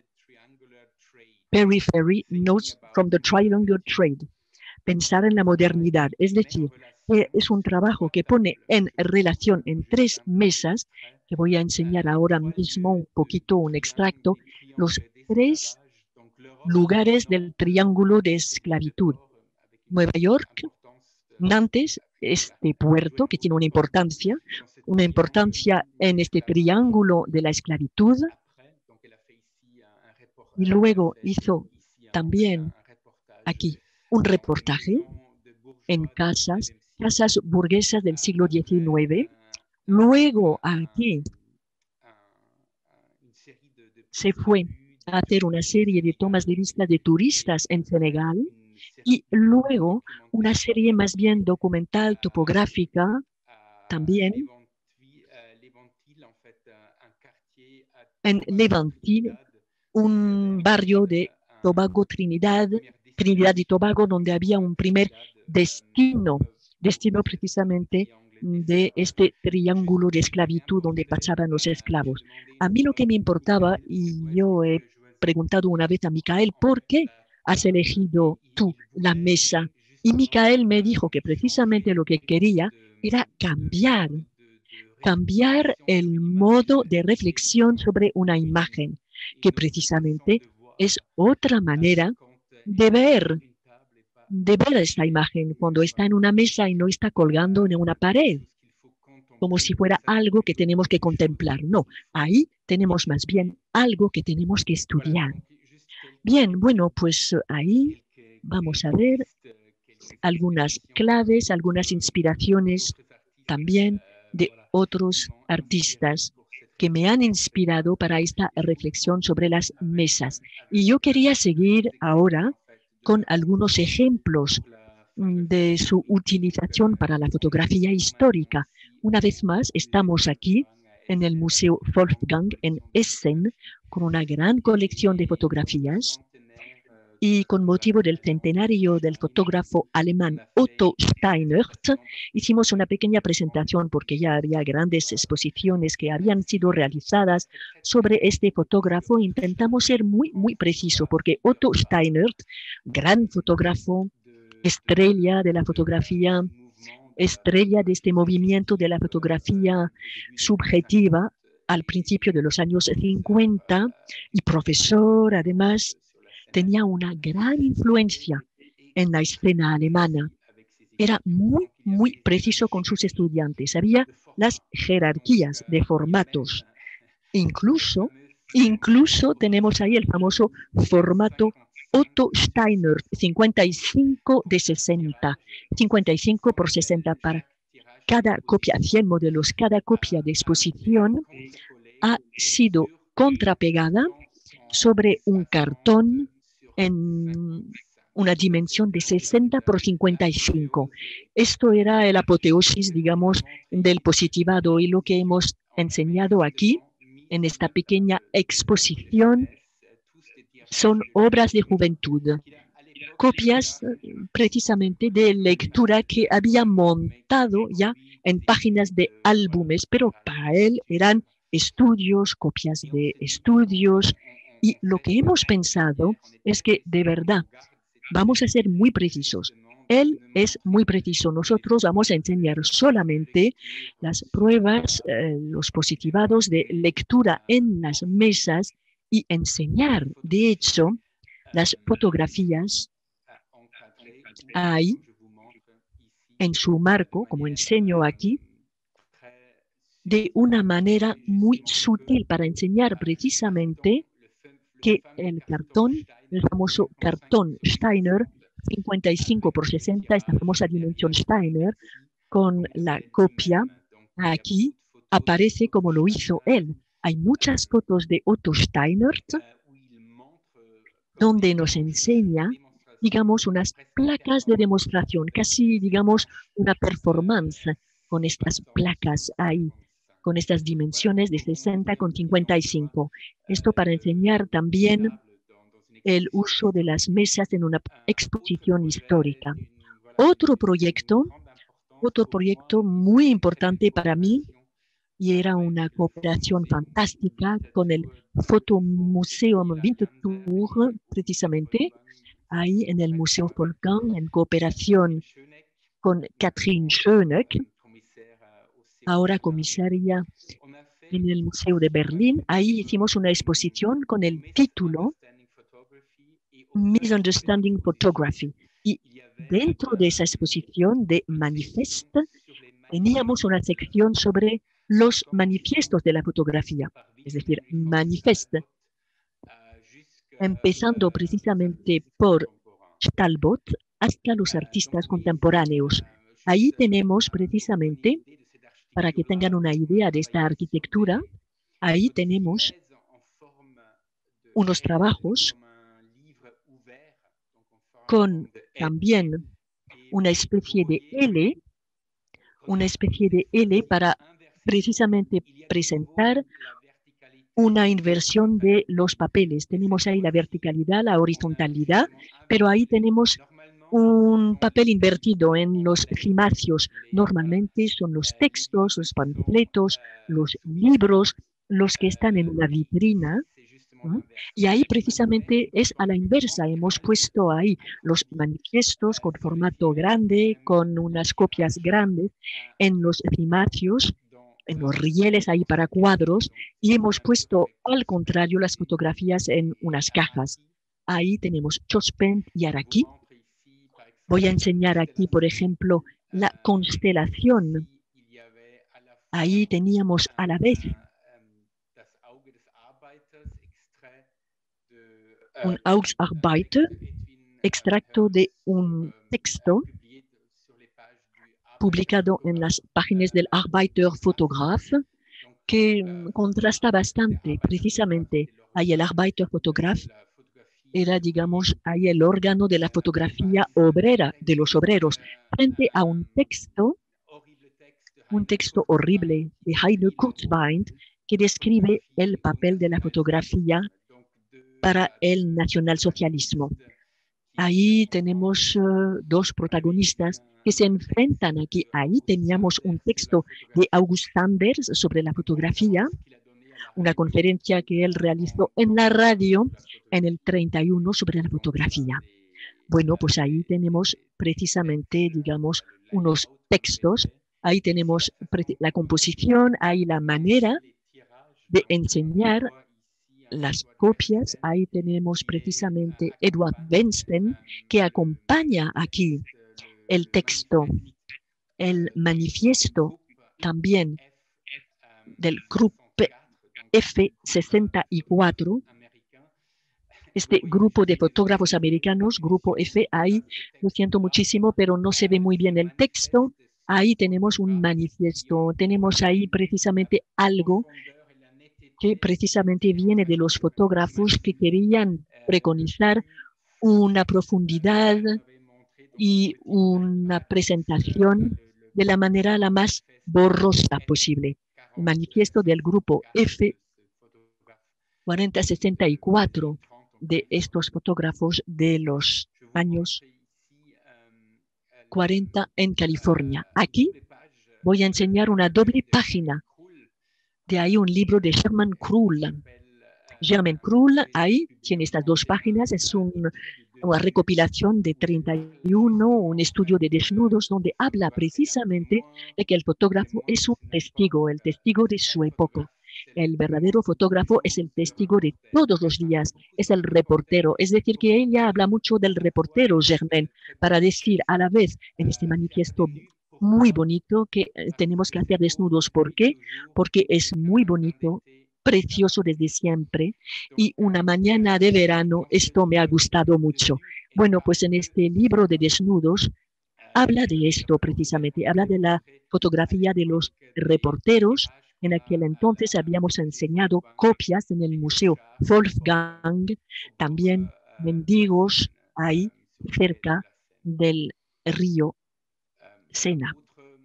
Periphery, Notes from the Triangular Trade, pensar en la modernidad, es decir, que es un trabajo que pone en relación en tres mesas, que voy a enseñar ahora mismo un poquito, un extracto, los tres lugares del triángulo de esclavitud. Nueva York, Nantes, este puerto que tiene una importancia, una importancia en este triángulo de la esclavitud, y luego hizo también aquí un reportaje en casas, casas burguesas del siglo diecinueve. Luego aquí se fue a hacer una serie de tomas de vista de turistas en Senegal y luego una serie más bien documental, topográfica, también en Levantil, un barrio de Tobago, Trinidad, Trinidad y Tobago, donde había un primer destino, destino precisamente de este triángulo de esclavitud donde pasaban los esclavos. A mí lo que me importaba, y yo he preguntado una vez a Micael, ¿por qué has elegido tú la mesa? Y Micael me dijo que precisamente lo que quería era cambiar, cambiar el modo de reflexión sobre una imagen, que precisamente es otra manera de ver, de ver esta imagen cuando está en una mesa y no está colgando en una pared, como si fuera algo que tenemos que contemplar. No, ahí tenemos más bien algo que tenemos que estudiar. Bien, bueno, pues ahí vamos a ver algunas claves, algunas inspiraciones también de otros artistas que me han inspirado para esta reflexión sobre las mesas. Y yo quería seguir ahora con algunos ejemplos de su utilización para la fotografía histórica. Una vez más, estamos aquí en el Museo Wolfgang en Essen con una gran colección de fotografías. Y con motivo del centenario del fotógrafo alemán Otto Steinert, hicimos una pequeña presentación porque ya había grandes exposiciones que habían sido realizadas sobre este fotógrafo. Intentamos ser muy, muy preciso porque Otto Steinert, gran fotógrafo, estrella de la fotografía, estrella de este movimiento de la fotografía subjetiva al principio de los años cincuenta y profesor además, tenía una gran influencia en la escena alemana. Era muy, muy preciso con sus estudiantes. Sabía las jerarquías de formatos. Incluso, incluso tenemos ahí el famoso formato Otto Steinert, cincuenta y cinco de sesenta, cincuenta y cinco por sesenta para cada copia, cien modelos. Cada copia de exposición ha sido contrapegada sobre un cartón en una dimensión de sesenta por cincuenta y cinco. Esto era el apoteosis, digamos, del positivado, y lo que hemos enseñado aquí en esta pequeña exposición son obras de juventud, copias precisamente de lectura que había montado ya en páginas de álbumes, pero para él eran estudios, copias de estudios. Y lo que hemos pensado es que, de verdad, vamos a ser muy precisos. Él es muy preciso. Nosotros vamos a enseñar solamente las pruebas, eh, los positivados de lectura en las mesas y enseñar, de hecho, las fotografías ahí, en su marco, como enseño aquí, de una manera muy sutil para enseñar precisamente que el cartón, el famoso cartón Steiner, cincuenta y cinco por sesenta, esta famosa dimensión Steiner, con la copia, aquí aparece como lo hizo él. Hay muchas fotos de Otto Steinert donde nos enseña, digamos, unas placas de demostración, casi, digamos, una performance con estas placas ahí, con estas dimensiones de sesenta con cincuenta y cinco. Esto para enseñar también el uso de las mesas en una exposición histórica. Otro proyecto, otro proyecto muy importante para mí, y era una cooperación fantástica con el Fotomuseum Winterthur, precisamente, ahí en el Museo Wolfgang, en cooperación con Katrin Schöneck, ahora comisaria en el Museo de Berlín. Ahí hicimos una exposición con el título Misunderstanding Photography. Y dentro de esa exposición de Manifest teníamos una sección sobre los manifiestos de la fotografía, es decir, Manifest, empezando precisamente por Talbot hasta los artistas contemporáneos. Ahí tenemos precisamente, para que tengan una idea de esta arquitectura, ahí tenemos unos trabajos con también una especie de L, una especie de L para precisamente presentar una inversión de los papeles. Tenemos ahí la verticalidad, la horizontalidad, pero ahí tenemos un papel invertido en los cimacios. Normalmente son los textos, los panfletos, los libros, los que están en una vitrina. ¿Mm? Y ahí precisamente es a la inversa. Hemos puesto ahí los manifiestos con formato grande, con unas copias grandes en los cimacios, en los rieles ahí para cuadros, y hemos puesto al contrario las fotografías en unas cajas. Ahí tenemos Chospent y Araki. Voy a enseñar aquí, por ejemplo, la constelación. Ahí teníamos a la vez un Ausarbeiter, extracto de un texto publicado en las páginas del Arbeiter Fotograf, que contrasta bastante. Precisamente, ahí el Arbeiter Fotograf era, digamos, ahí el órgano de la fotografía obrera, de los obreros, frente a un texto, un texto horrible de Heine Kurzweil, que describe el papel de la fotografía para el nacionalsocialismo. Ahí tenemos uh, dos protagonistas que se enfrentan aquí. Ahí teníamos un texto de August Sanders sobre la fotografía, una conferencia que él realizó en la radio en el treinta y uno sobre la fotografía. Bueno, pues ahí tenemos precisamente, digamos, unos textos. Ahí tenemos la composición, ahí la manera de enseñar las copias. Ahí tenemos precisamente Edward Bernstein, que acompaña aquí el texto, el manifiesto también del grupo F sesenta y cuatro, este grupo de fotógrafos americanos, grupo F. Ahí, lo siento muchísimo, pero no se ve muy bien el texto. Ahí tenemos un manifiesto, tenemos ahí precisamente algo que precisamente viene de los fotógrafos que querían preconizar una profundidad y una presentación de la manera la más borrosa posible. El manifiesto del grupo F cuarenta sesenta y cuatro de estos fotógrafos de los años cuarenta en California. Aquí voy a enseñar una doble página. De ahí un libro de Germain Krull. Germain Krull, ahí tiene estas dos páginas, es un, una recopilación de treinta y uno, un estudio de desnudos, donde habla precisamente de que el fotógrafo es un testigo, el testigo de su época. El verdadero fotógrafo es el testigo de todos los días, es el reportero. Es decir, que ella habla mucho del reportero, Germain, para decir a la vez en este manifiesto muy bonito que eh, tenemos que hacer desnudos. ¿Por qué? Porque es muy bonito, precioso desde siempre, y una mañana de verano esto me ha gustado mucho. Bueno, pues en este libro de desnudos habla de esto precisamente, habla de la fotografía de los reporteros. En aquel entonces habíamos enseñado copias en el Museo Wolfgang, también mendigos ahí cerca del río Sena.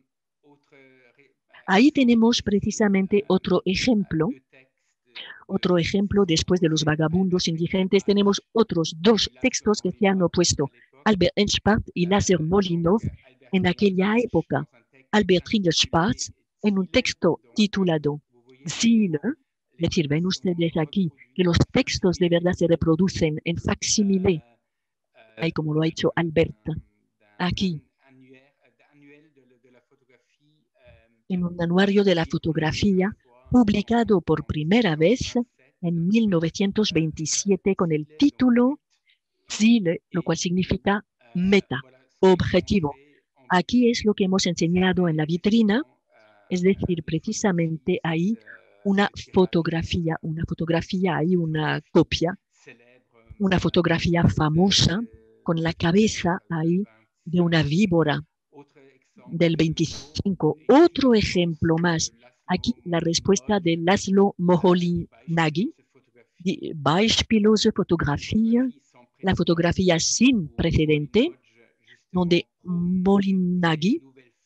Ahí tenemos precisamente otro ejemplo, otro ejemplo después de los vagabundos indigentes. Tenemos otros dos textos que se han opuesto, Albert Enspart y Lazar Molinov en aquella época. Albert Enspart en un texto titulado Ziele, es decir, ven ustedes aquí que los textos de verdad se reproducen en facsimile, ahí como lo ha hecho Albert, aquí, en un anuario de la fotografía publicado por primera vez en mil novecientos veintisiete con el título Ziele, lo cual significa meta, objetivo. Aquí es lo que hemos enseñado en la vitrina, es decir, precisamente ahí una fotografía, una fotografía, ahí una copia, una fotografía famosa con la cabeza ahí de una víbora del veinticinco. Otro ejemplo más, aquí la respuesta de Laszlo Moholy-Nagy, die beispiellose Fotografía, la fotografía sin precedente, donde Molinagui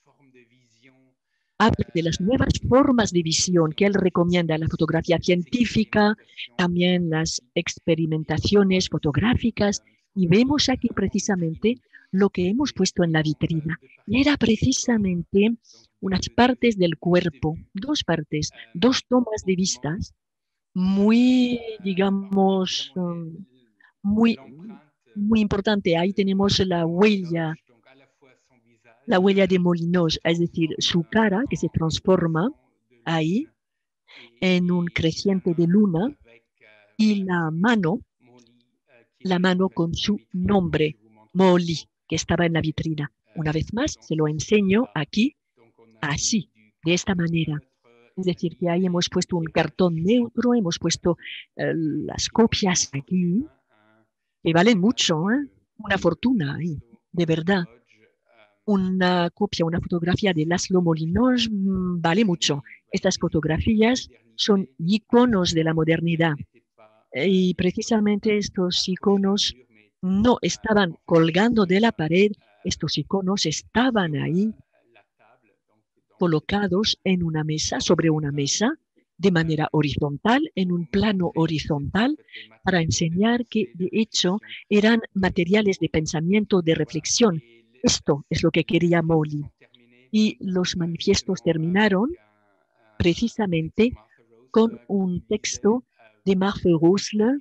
habla de las nuevas formas de visión que él recomienda, la fotografía científica, también las experimentaciones fotográficas, y vemos aquí precisamente lo que hemos puesto en la vitrina. Y era precisamente unas partes del cuerpo, dos partes, dos tomas de vistas, muy, digamos, um, muy, muy importante. Ahí tenemos la huella, la huella de Molinos, es decir, su cara que se transforma ahí en un creciente de luna, y la mano, la mano con su nombre, Moli, que estaba en la vitrina. Una vez más, se lo enseño aquí, así, de esta manera. Es decir, que ahí hemos puesto un cartón neutro, hemos puesto eh, las copias aquí, que valen mucho, ¿eh? Una fortuna ahí, de verdad. Una copia, una fotografía de Laszlo Molinos mmm, vale mucho. Estas fotografías son iconos de la modernidad. Y precisamente estos iconos no estaban colgando de la pared, estos iconos estaban ahí colocados en una mesa, sobre una mesa, de manera horizontal, en un plano horizontal, para enseñar que, de hecho, eran materiales de pensamiento, de reflexión. Esto es lo que quería Moli. Y los manifiestos terminaron precisamente con un texto de Martha Rosler,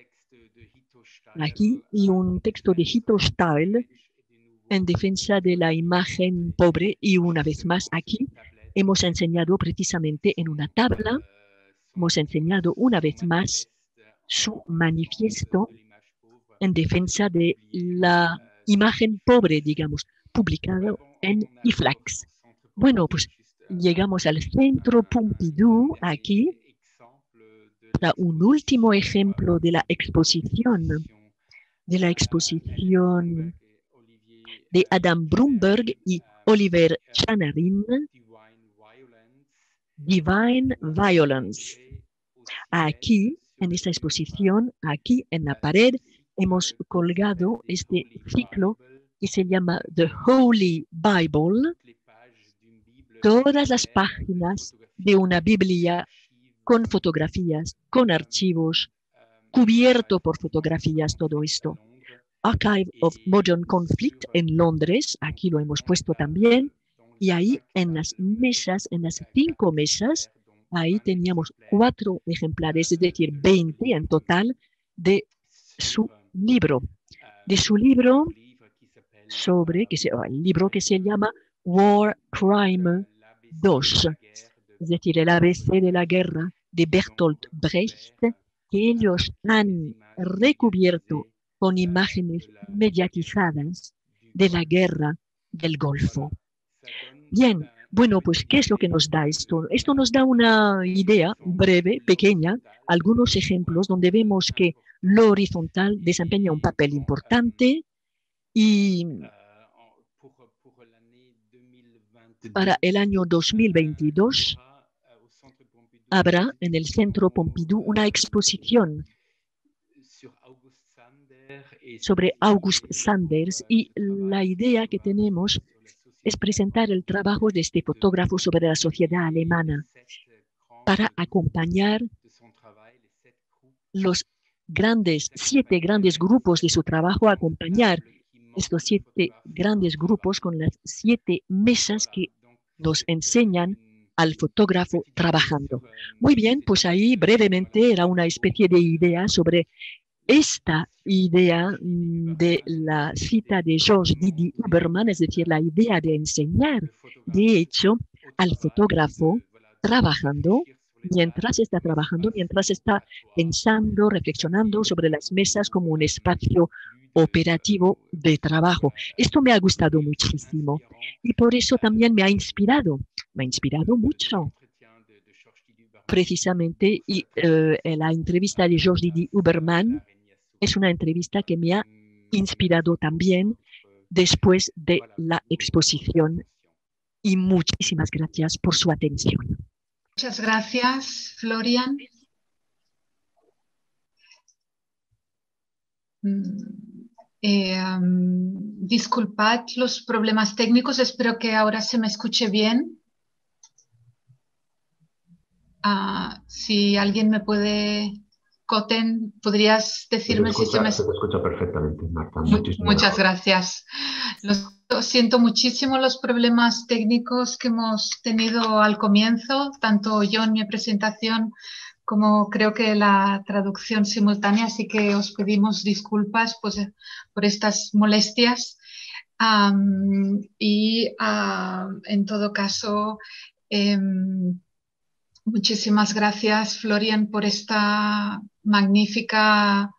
aquí, y un texto de Hito Steyl en defensa de la imagen pobre. Y una vez más aquí hemos enseñado precisamente en una tabla, hemos enseñado una vez más su manifiesto en defensa de la imagen pobre, digamos, publicado en I F L A X. Bueno, pues llegamos al Centro Pompidou aquí para un último ejemplo de la exposición, de la exposición de Adam Brumberg y Oliver Chanarin, Divine Violence. Aquí, en esta exposición, aquí en la pared, hemos colgado este ciclo que se llama The Holy Bible, todas las páginas de una Biblia con fotografías, con archivos, cubierto por fotografías, todo esto. Archive of Modern Conflict en Londres, aquí lo hemos puesto también, y ahí en las mesas, en las cinco mesas, ahí teníamos cuatro ejemplares, es decir, veinte en total de su libro, de su libro sobre, que se, el libro que se llama War Crime dos, es decir, el A B C de la guerra de Bertolt Brecht, que ellos han recubierto con imágenes mediatizadas de la guerra del Golfo. Bien, bueno, pues, ¿qué es lo que nos da esto? Esto nos da una idea breve, pequeña, algunos ejemplos donde vemos que lo horizontal desempeña un papel importante y para el año dos mil veintidós habrá en el Centro Pompidou una exposición sobre August Sanders, y la idea que tenemos es presentar el trabajo de este fotógrafo sobre la sociedad alemana para acompañar los grandes, siete grandes grupos de su trabajo, acompañar estos siete grandes grupos con las siete mesas que nos enseñan al fotógrafo trabajando. Muy bien, pues ahí brevemente era una especie de idea sobre esta idea de la cita de Georges Didi Huberman, es decir, la idea de enseñar, de hecho, al fotógrafo trabajando, mientras está trabajando, mientras está pensando, reflexionando sobre las mesas como un espacio operativo de trabajo. Esto me ha gustado muchísimo y por eso también me ha inspirado, me ha inspirado mucho. Precisamente, y eh, la entrevista de Georges Didi Huberman es una entrevista que me ha inspirado también después de la exposición. Y muchísimas gracias por su atención. Muchas gracias, Florian. Eh, um, disculpad los problemas técnicos, espero que ahora se me escuche bien. Uh, si alguien me puede... Coten, ¿podrías decirme se escucha, si se me... Se te escucha perfectamente, Marta. Muchas gracias. Lo siento muchísimo los problemas técnicos que hemos tenido al comienzo, tanto yo en mi presentación como creo que la traducción simultánea, así que os pedimos disculpas pues, por estas molestias. Um, y uh, en todo caso, eh, muchísimas gracias, Florian, por esta magnífica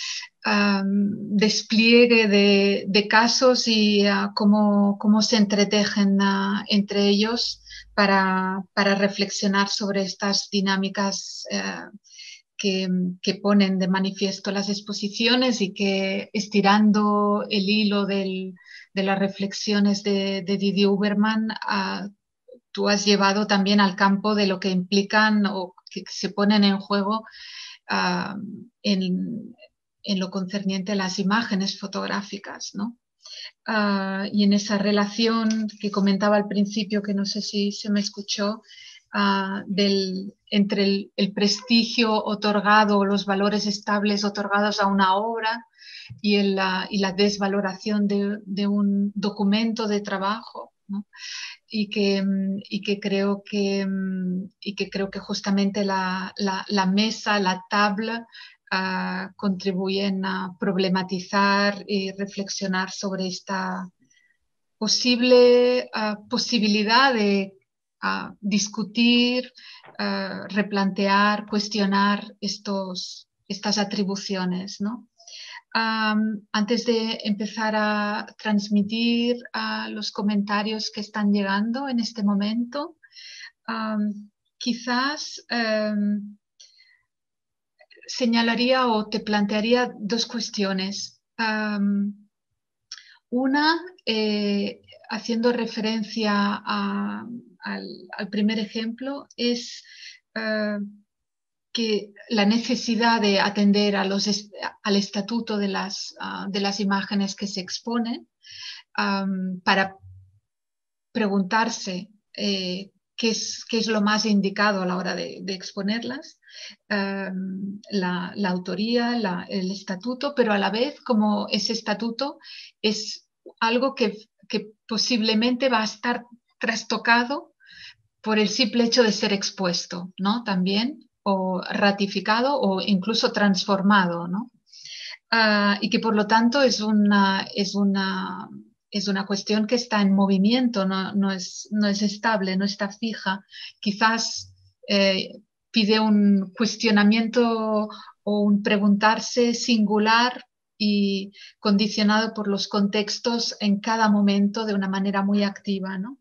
um, despliegue de, de casos y uh, cómo, cómo se entretejen uh, entre ellos para, para reflexionar sobre estas dinámicas uh, que, que ponen de manifiesto las exposiciones y que, estirando el hilo del, de las reflexiones de, de Didier Huberman, uh, tú has llevado también al campo de lo que implican o que se ponen en juego uh, en, en lo concerniente a las imágenes fotográficas, ¿no? Uh, y en esa relación que comentaba al principio, que no sé si se me escuchó, uh, del, entre el, el prestigio otorgado o los valores estables otorgados a una obra y, el, uh, y la desvaloración de, de un documento de trabajo, ¿no? Y que, y que creo que y que creo que justamente la, la, la mesa, la tabla uh, contribuyen a problematizar y reflexionar sobre esta posible uh, posibilidad de uh, discutir, uh, replantear, cuestionar estos, estas atribuciones, ¿no? Um, antes de empezar a transmitir uh, los comentarios que están llegando en este momento, um, quizás um, señalaría o te plantearía dos cuestiones. Um, una, eh, haciendo referencia a, al, al primer ejemplo, es uh, que la necesidad de atender a los, al estatuto de las, uh, de las imágenes que se exponen um, para preguntarse eh, qué, es, qué es lo más indicado a la hora de, de exponerlas, um, la, la autoría, la, el estatuto, pero a la vez como ese estatuto es algo que, que posiblemente va a estar trastocado por el simple hecho de ser expuesto, ¿no? También, o ratificado o incluso transformado, ¿no? Uh, y que por lo tanto es una, es una, es una cuestión que está en movimiento, no, no, es, no es estable, no está fija. Quizás eh, pide un cuestionamiento o un preguntarse singular y condicionado por los contextos en cada momento de una manera muy activa, ¿no?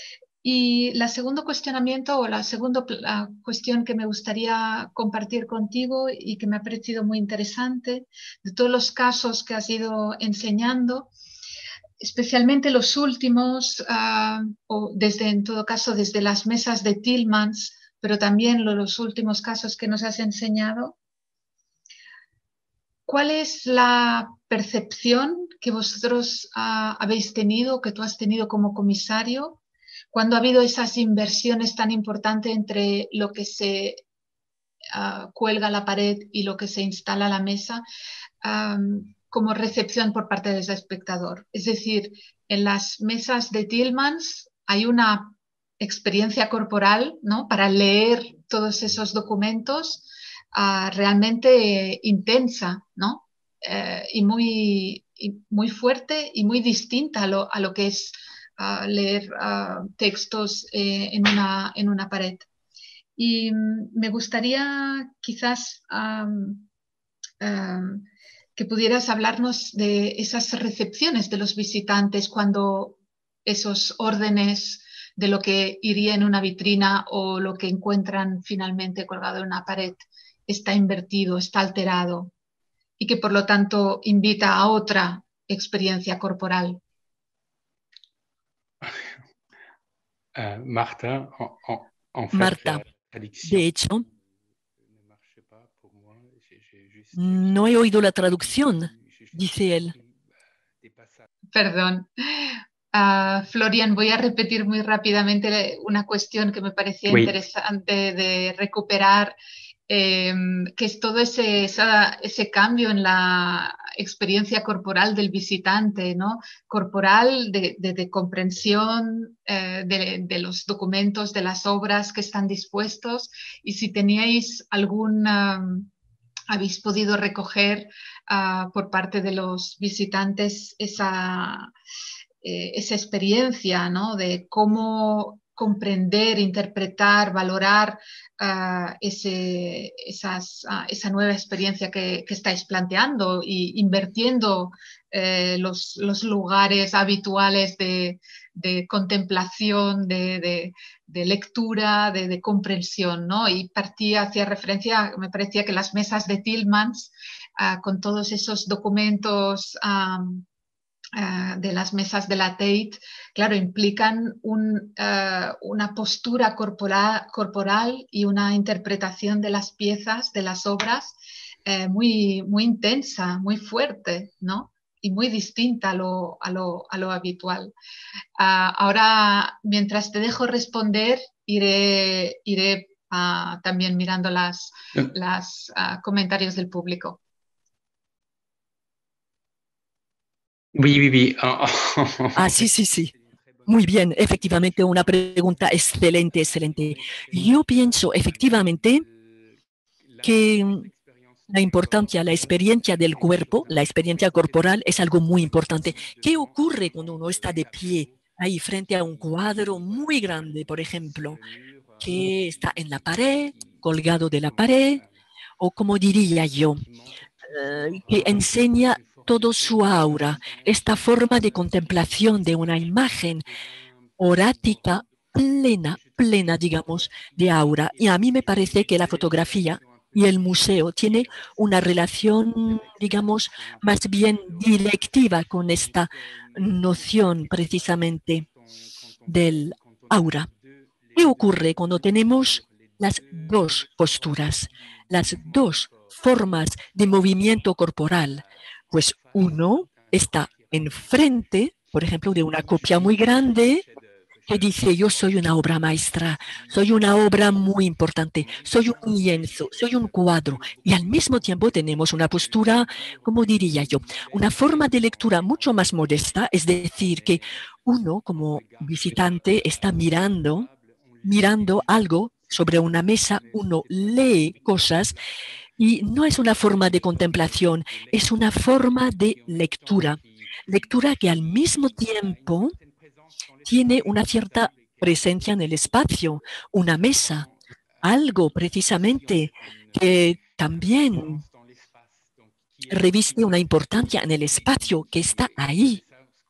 Y la segundo cuestionamiento o la segunda la cuestión que me gustaría compartir contigo y que me ha parecido muy interesante, de todos los casos que has ido enseñando, especialmente los últimos, uh, o desde, en todo caso, desde las mesas de Tillmans, pero también los últimos casos que nos has enseñado, ¿cuál es la percepción que vosotros uh, habéis tenido, que tú has tenido como comisario, cuando ha habido esas inversiones tan importantes entre lo que se uh, cuelga a la pared y lo que se instala a la mesa, um, como recepción por parte del espectador? Es decir, en las mesas de Tillmans hay una experiencia corporal, ¿no?, para leer todos esos documentos uh, realmente eh, intensa, ¿no? Eh, y, muy, y muy fuerte y muy distinta a lo, a lo que es uh, leer uh, textos eh, en, una, en una pared. Y um, me gustaría quizás um, um, que pudieras hablarnos de esas recepciones de los visitantes cuando esos órdenes de lo que iría en una vitrina o lo que encuentran finalmente colgado en una pared está invertido, está alterado y que por lo tanto invita a otra experiencia corporal. Uh, Marta, en, en, en fait, Marta, de hecho, no he oído la traducción. dice él. Perdón. Uh, Florian, voy a repetir muy rápidamente una cuestión que me parecía Oui. interesante de recuperar, eh, que es todo ese, esa, ese cambio en la experiencia corporal del visitante, ¿no? Corporal de, de, de comprensión eh, de, de los documentos, de las obras que están dispuestos, y si teníais algún... Um, habéis podido recoger uh, por parte de los visitantes esa, eh, esa experiencia, ¿no? De cómo comprender, interpretar, valorar uh, ese, esas, uh, esa nueva experiencia que, que estáis planteando y invirtiendo eh, los, los lugares habituales de, de contemplación, de, de, de lectura, de, de comprensión, ¿no? Y partía, hacía referencia, me parecía que las mesas de Tillmans, uh, con todos esos documentos um, uh, de las mesas de la Tate, claro, implican un, uh, una postura corporal, corporal y una interpretación de las piezas, de las obras, uh, muy, muy intensa, muy fuerte, ¿no? Y muy distinta a lo, a lo, a lo habitual. Uh, ahora, mientras te dejo responder, iré, iré uh, también mirando los las, uh, comentarios del público. Oui, oui, oui. Ah, sí, sí, sí. Muy bien, efectivamente, una pregunta excelente, excelente. Yo pienso efectivamente que la importancia, la experiencia del cuerpo, la experiencia corporal es algo muy importante. ¿Qué ocurre cuando uno está de pie ahí frente a un cuadro muy grande, por ejemplo, que está en la pared, colgado de la pared, o como diría yo, eh, que enseña todo su aura, esta forma de contemplación de una imagen orática plena, plena, digamos, de aura? Y a mí me parece que la fotografía y el museo tiene una relación, digamos, más bien directiva con esta noción precisamente del aura. ¿Qué ocurre cuando tenemos las dos posturas, las dos formas de movimiento corporal? Pues uno está enfrente, por ejemplo, de una copia muy grande que dice: yo soy una obra maestra, soy una obra muy importante, soy un lienzo, soy un cuadro. Y al mismo tiempo tenemos una postura, como diría yo, una forma de lectura mucho más modesta, es decir, que uno como visitante está mirando, mirando algo sobre una mesa, uno lee cosas y no es una forma de contemplación, es una forma de lectura. Lectura que al mismo tiempo tiene una cierta presencia en el espacio, una mesa, algo precisamente que también reviste una importancia en el espacio que está ahí.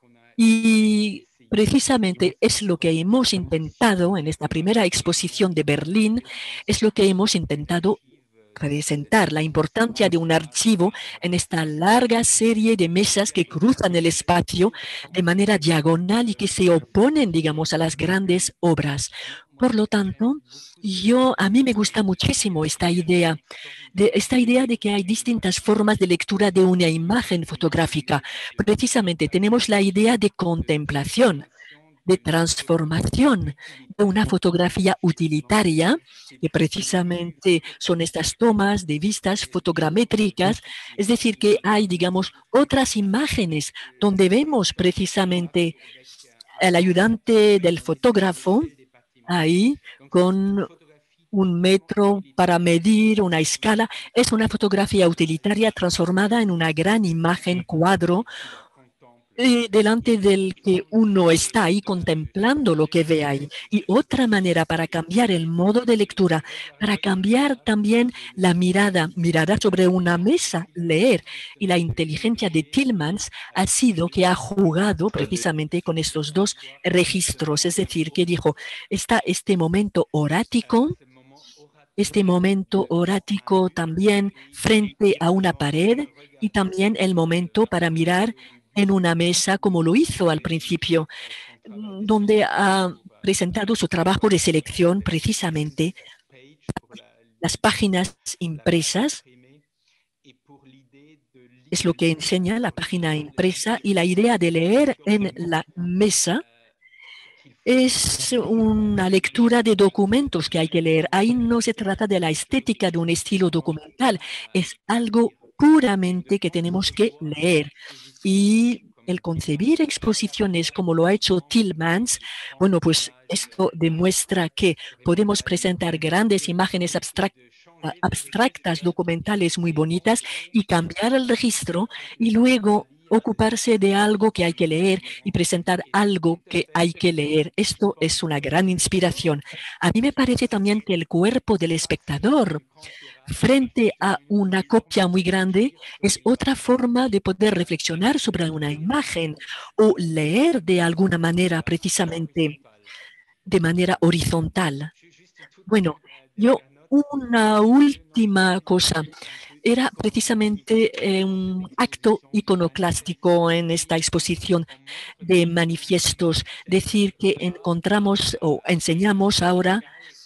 Y precisamente es lo que hemos intentado en esta primera exposición de Berlín, es lo que hemos intentado presentar, la importancia de un archivo en esta larga serie de mesas que cruzan el espacio de manera diagonal y que se oponen, digamos, a las grandes obras. Por lo tanto, yo, a mí me gusta muchísimo esta idea, de, esta idea de que hay distintas formas de lectura de una imagen fotográfica. Precisamente tenemos la idea de contemplación, de transformación de una fotografía utilitaria, que precisamente son estas tomas de vistas fotogramétricas, es decir, que hay, digamos, otras imágenes donde vemos precisamente al ayudante del fotógrafo ahí con un metro para medir una escala. Es una fotografía utilitaria transformada en una gran imagen cuadro, Eh, delante del que uno está ahí contemplando lo que ve ahí. Y otra manera para cambiar el modo de lectura, para cambiar también la mirada, mirada sobre una mesa, leer. Y la inteligencia de Tillmans ha sido que ha jugado precisamente con estos dos registros, es decir, que dijo, está este momento orático, este momento orático también frente a una pared y también el momento para mirar en una mesa, como lo hizo al principio, donde ha presentado su trabajo de selección precisamente las páginas impresas Es lo que enseña la página impresa, y la idea de leer en la mesa es una lectura de documentos que hay que leer. Ahí no se trata de la estética de un estilo documental, es algo puramente que tenemos que leer. Y el concebir exposiciones como lo ha hecho Tillmans, bueno, pues esto demuestra que podemos presentar grandes imágenes abstractas abstractas, documentales muy bonitas, y cambiar el registro y luego ocuparse de algo que hay que leer y presentar algo que hay que leer. Esto es una gran inspiración. A mí me parece también que el cuerpo del espectador frente a una copia muy grande es otra forma de poder reflexionar sobre una imagen o leer de alguna manera, precisamente de manera horizontal. Bueno, yo una última cosa. Era precisamente eh, un acto iconoclástico en esta exposición de manifiestos. Decir que encontramos o enseñamos ahora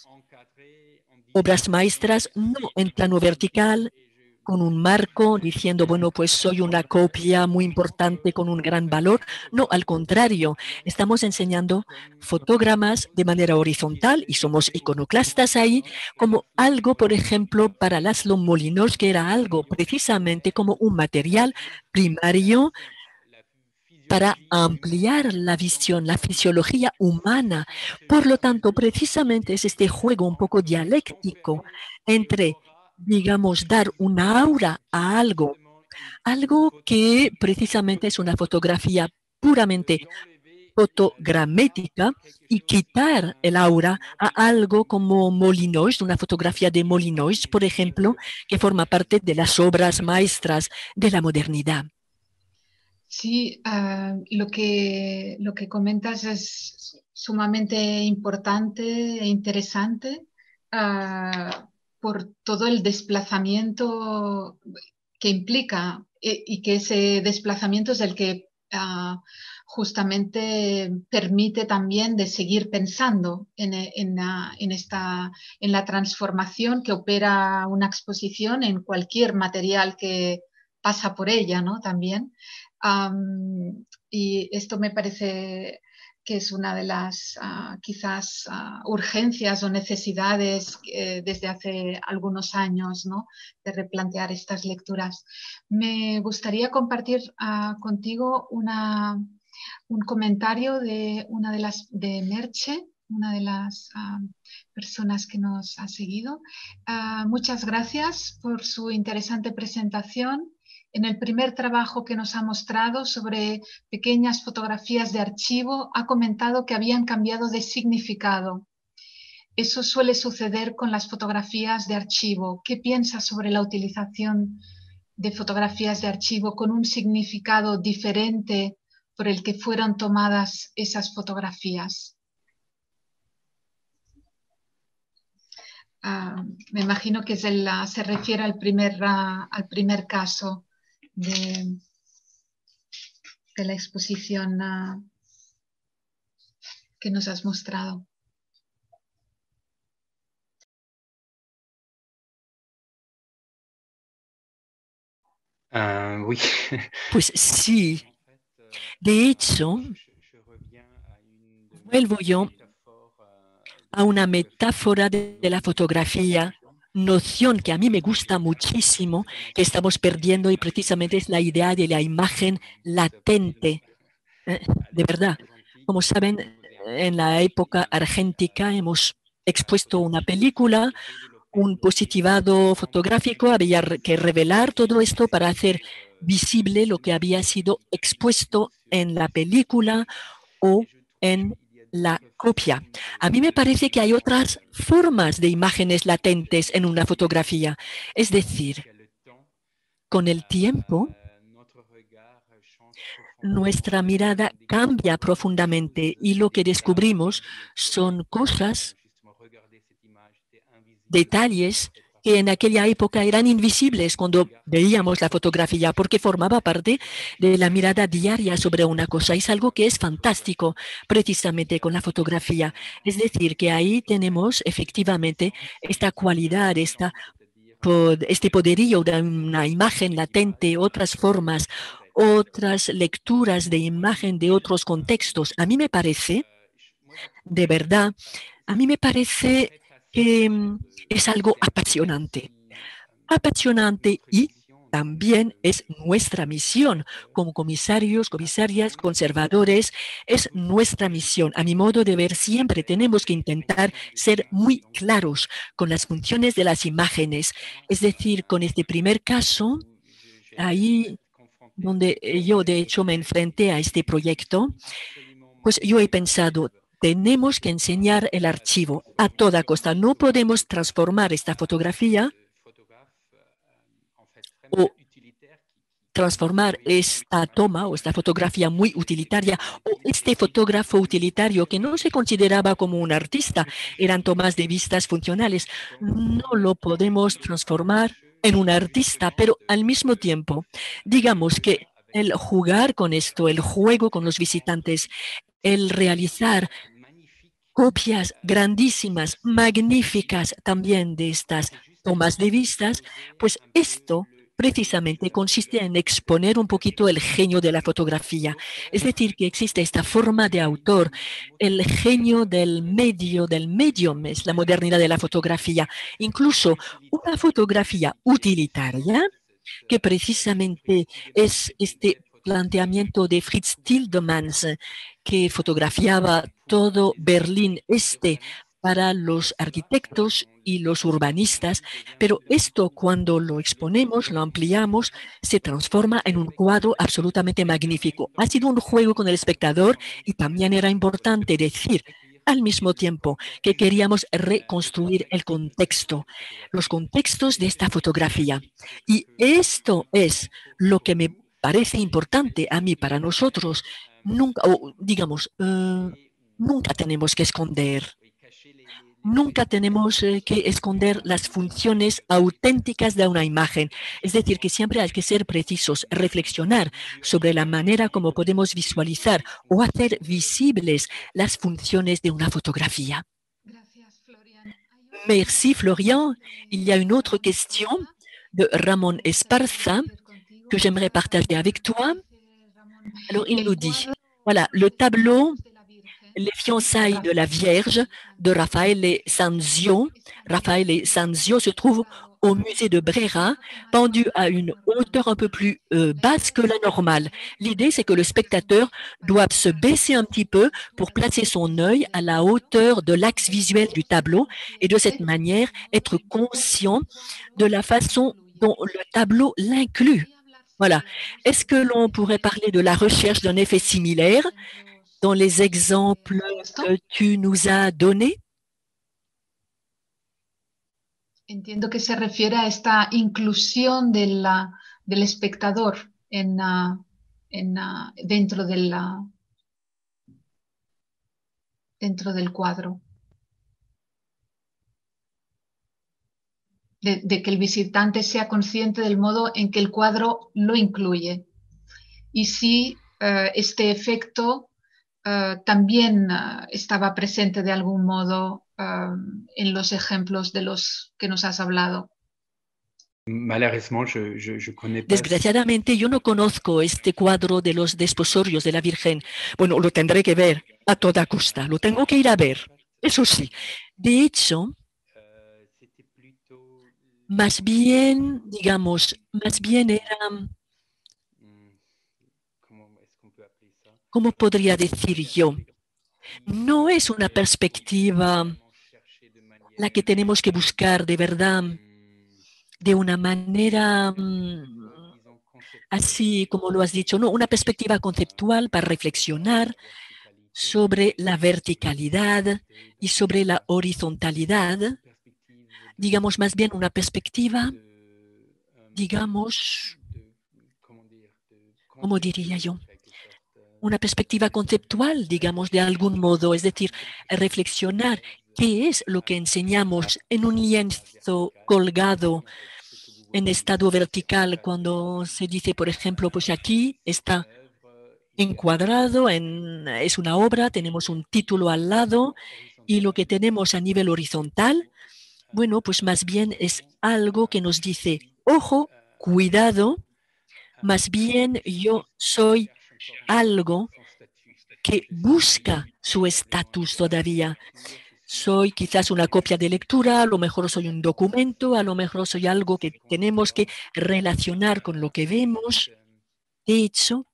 obras maestras no en plano vertical, con un marco diciendo, bueno, pues soy una copia muy importante con un gran valor. No, al contrario, estamos enseñando fotogramas de manera horizontal y somos iconoclastas ahí, como algo, por ejemplo, para Laszlo Molinos, que era algo precisamente como un material primario para ampliar la visión, la fisiología humana. Por lo tanto, precisamente es este juego un poco dialéctico entre, digamos, dar una aura a algo, algo que precisamente es una fotografía puramente fotogramética, y quitar el aura a algo como Molinois, una fotografía de Molinois, por ejemplo, que forma parte de las obras maestras de la modernidad. Sí, uh, lo, que, lo que comentas es sumamente importante e interesante uh, por todo el desplazamiento que implica y, y que ese desplazamiento es el que uh, justamente permite también de seguir pensando en, en, en, esta, en la transformación que opera una exposición en cualquier material que pasa por ella, ¿no? También. Um, y esto me parece que es una de las uh, quizás uh, urgencias o necesidades eh, desde hace algunos años, ¿no? De replantear estas lecturas. Me gustaría compartir uh, contigo una, un comentario de una de las de Merche, una de las uh, personas que nos ha seguido. Uh, muchas gracias por su interesante presentación. En el primer trabajo que nos ha mostrado sobre pequeñas fotografías de archivo, ha comentado que habían cambiado de significado. Eso suele suceder con las fotografías de archivo. ¿Qué piensa sobre la utilización de fotografías de archivo con un significado diferente por el que fueron tomadas esas fotografías? Uh, me imagino que es el, uh, se refiere al primer, uh, al primer caso de, de la exposición uh, que nos has mostrado. Uh, oui. Pues sí. De hecho, vuelvo yo a una metáfora de, de la fotografía, noción que a mí me gusta muchísimo, que estamos perdiendo, y precisamente es la idea de la imagen latente. Eh, de verdad, como saben, en la época argéntica hemos expuesto una película, un positivado fotográfico, había que revelar todo esto para hacer visible lo que había sido expuesto en la película o en la copia. A mí me parece que hay otras formas de imágenes latentes en una fotografía. Es decir, con el tiempo, nuestra mirada cambia profundamente y lo que descubrimos son cosas, detalles que en aquella época eran invisibles cuando veíamos la fotografía, porque formaba parte de la mirada diaria sobre una cosa. Es algo que es fantástico precisamente con la fotografía. Es decir, que ahí tenemos efectivamente esta cualidad, esta este poderío de una imagen latente, otras formas, otras lecturas de imagen de otros contextos. A mí me parece, de verdad, a mí me parece que es algo apasionante. Apasionante y también es nuestra misión como comisarios, comisarias, conservadores, es nuestra misión. A mi modo de ver, siempre tenemos que intentar ser muy claros con las funciones de las imágenes. Es decir, con este primer caso, ahí donde yo de hecho me enfrenté a este proyecto, pues yo he pensado, tenemos que enseñar el archivo a toda costa. No podemos transformar esta fotografía o transformar esta toma o esta fotografía muy utilitaria o este fotógrafo utilitario que no se consideraba como un artista, eran tomas de vistas funcionales. No lo podemos transformar en un artista, pero al mismo tiempo, digamos que el jugar con esto, el juego con los visitantes, el realizar copias grandísimas, magníficas también de estas tomas de vistas, pues esto precisamente consiste en exponer un poquito el genio de la fotografía. Es decir, que existe esta forma de autor, el genio del medio, del medium, es la modernidad de la fotografía. Incluso una fotografía utilitaria, que precisamente es este planteamiento de Fritz Tielemans, que fotografiaba todo Berlín Este para los arquitectos y los urbanistas, pero esto cuando lo exponemos, lo ampliamos, se transforma en un cuadro absolutamente magnífico. Ha sido un juego con el espectador y también era importante decir al mismo tiempo que queríamos reconstruir el contexto, los contextos de esta fotografía. Y esto es lo que me parece importante a mí, para nosotros. Nunca, o digamos, uh, nunca tenemos que esconder. Nunca tenemos eh, que esconder las funciones auténticas de una imagen. Es decir, que siempre hay que ser precisos, reflexionar sobre la manera como podemos visualizar o hacer visibles las funciones de una fotografía. Merci, Florian. Il y a une autre question de Ramón Esparza que j'aimerais partager avec toi. Alors, il nous dit, voilà, le tableau Les fiançailles de la Vierge de Raffaele Sanzio. Raffaele Sanzio se trouve au musée de Brera, pendu à une hauteur un peu plus euh, basse que la normale. L'idée, c'est que le spectateur doit se baisser un petit peu pour placer son œil à la hauteur de l'axe visuel du tableau et de cette manière être conscient de la façon dont le tableau l'inclut. Voilà. Est-ce que l'on pourrait parler de la recherche d'un effet similaire dans les exemples que tu nous as donnés? Entiendo que se refiere a esta inclusión de la, del espectador en, uh, en, uh, dentro, de la, dentro del cuadro. De, de que el visitante sea consciente del modo en que el cuadro lo incluye. Y si uh, este efecto Uh, también uh, estaba presente de algún modo uh, en los ejemplos de los que nos has hablado. Desgraciadamente, yo no conozco este cuadro de los desposorios de la Virgen. Bueno, lo tendré que ver a toda costa, lo tengo que ir a ver, eso sí. De hecho, más bien, digamos, más bien era... ¿Cómo podría decir yo? No es una perspectiva la que tenemos que buscar de verdad de una manera así como lo has dicho, no, una perspectiva conceptual para reflexionar sobre la verticalidad y sobre la horizontalidad, digamos más bien una perspectiva, digamos, ¿cómo diría yo? Una perspectiva conceptual, digamos, de algún modo, es decir, reflexionar qué es lo que enseñamos en un lienzo colgado en estado vertical cuando se dice, por ejemplo, pues aquí está encuadrado, en, es una obra, tenemos un título al lado y lo que tenemos a nivel horizontal, Bueno, pues más bien es algo que nos dice, ojo, cuidado, más bien yo soy algo que busca su estatus todavía. Soy quizás una copia de lectura, a lo mejor soy un documento, a lo mejor soy algo que tenemos que relacionar con lo que vemos. De hecho,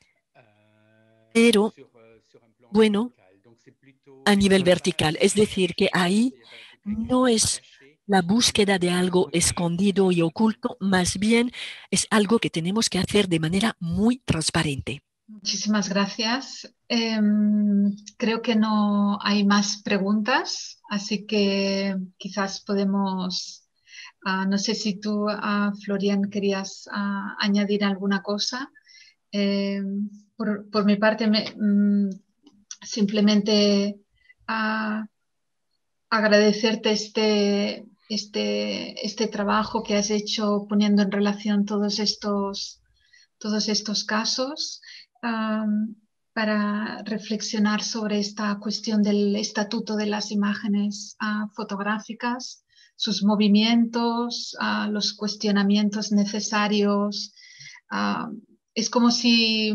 pero bueno, a nivel vertical. Es decir, que ahí no es la búsqueda de algo escondido y oculto, más bien es algo que tenemos que hacer de manera muy transparente. Muchísimas gracias. Eh, creo que no hay más preguntas, así que quizás podemos, uh, no sé si tú, uh, Florian, querías uh, añadir alguna cosa. Eh, por, por mi parte, me, mm, simplemente uh, agradecerte este, este, este trabajo que has hecho poniendo en relación todos estos, todos estos casos. Um, para reflexionar sobre esta cuestión del estatuto de las imágenes uh, fotográficas, sus movimientos, uh, los cuestionamientos necesarios. Uh, es como si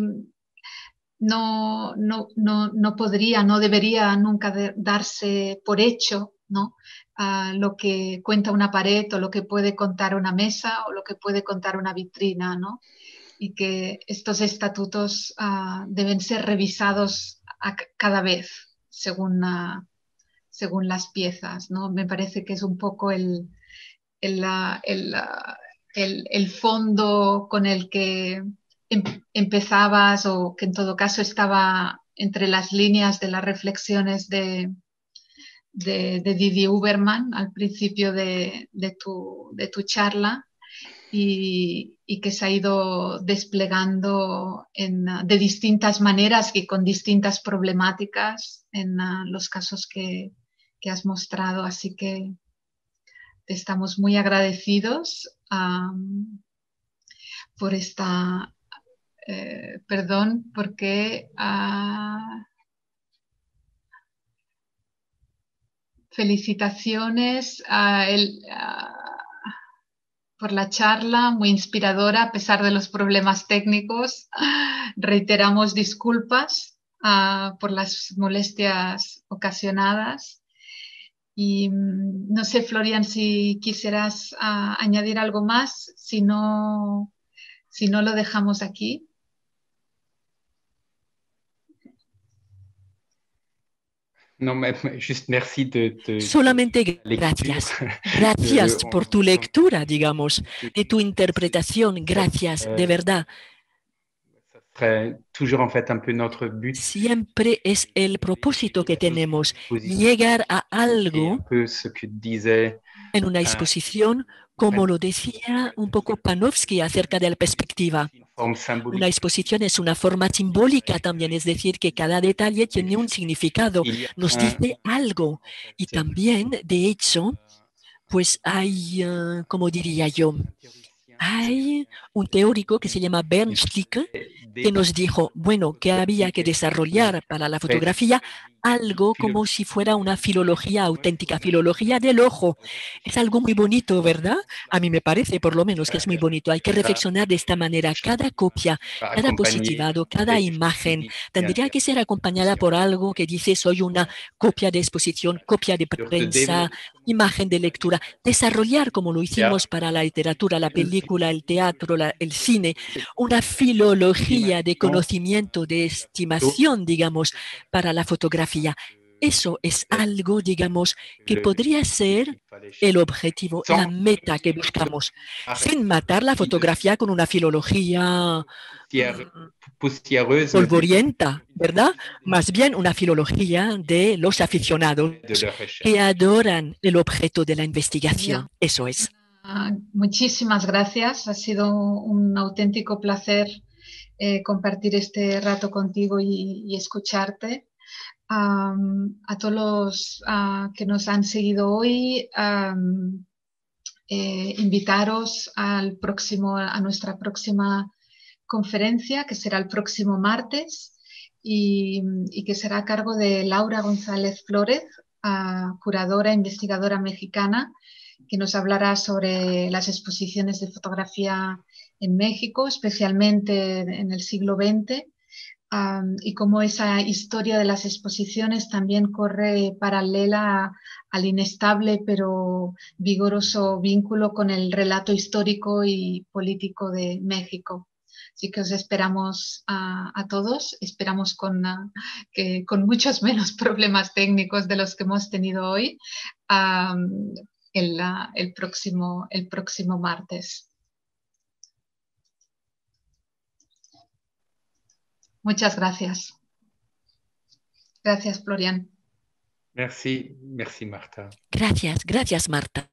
no, no, no, no podría, no debería nunca de darse por hecho, ¿no? Uh, lo que cuenta una pared o lo que puede contar una mesa o lo que puede contar una vitrina, ¿no? Y que estos estatutos uh, deben ser revisados a cada vez según, uh, según las piezas, ¿no? Me parece que es un poco el, el, uh, el, uh, el, el fondo con el que em empezabas o que en todo caso estaba entre las líneas de las reflexiones de, de, de Didier Huberman al principio de, de, tu, de tu charla. Y, y que se ha ido desplegando en, de distintas maneras y con distintas problemáticas en uh, los casos que, que has mostrado. Así que te estamos muy agradecidos um, por esta, eh, perdón, porque uh, felicitaciones uh, el, uh, por la charla, muy inspiradora a pesar de los problemas técnicos. Reiteramos disculpas uh, por las molestias ocasionadas. Y no sé, Florian, si quisieras uh, añadir algo más, si no, si no lo dejamos aquí. No, just merci de, de, Solamente gracias. Gracias por tu lectura, digamos, de tu interpretación. Gracias, de verdad. Toujours en fait un peu notre but. Siempre es el propósito que tenemos, llegar a algo en una exposición, como lo decía un poco Panofsky acerca de la perspectiva. Una exposición es una forma simbólica también, es decir, que cada detalle tiene un significado, nos dice algo. Y también, de hecho, pues hay, uh, como diría yo, hay un teórico que se llama Bernd Sticker que nos dijo, bueno, que había que desarrollar para la fotografía algo como si fuera una filología auténtica, filología del ojo. Es algo muy bonito, ¿verdad? A mí me parece, por lo menos, que es muy bonito. Hay que reflexionar de esta manera. Cada copia, cada positivado, cada imagen tendría que ser acompañada por algo que dice, soy una copia de exposición, copia de prensa, imagen de lectura. Desarrollar, como lo hicimos para la literatura, la película, el teatro, la, el cine, una filología de conocimiento, de estimación, digamos, para la fotografía. Eso es algo, digamos, que podría ser el objetivo, la meta que buscamos, sin matar la fotografía con una filología polvorienta, ¿verdad? Más bien una filología de los aficionados que adoran el objeto de la investigación. Eso es. Uh, muchísimas gracias. Ha sido un auténtico placer eh, compartir este rato contigo y, y escucharte. Um, a todos los uh, que nos han seguido hoy, um, eh, invitaros al próximo, a nuestra próxima conferencia, que será el próximo martes y, y que será a cargo de Laura González Flórez, uh, curadora, investigadora mexicana, que nos hablará sobre las exposiciones de fotografía en México, especialmente en el siglo veinte, um, y cómo esa historia de las exposiciones también corre paralela al inestable pero vigoroso vínculo con el relato histórico y político de México. Así que os esperamos a, a todos, esperamos con, uh, que, con muchos menos problemas técnicos de los que hemos tenido hoy, um, el, uh, el, próximo, el próximo martes. Muchas gracias. Gracias, Florian. Merci, merci Marta. Gracias, gracias, Marta.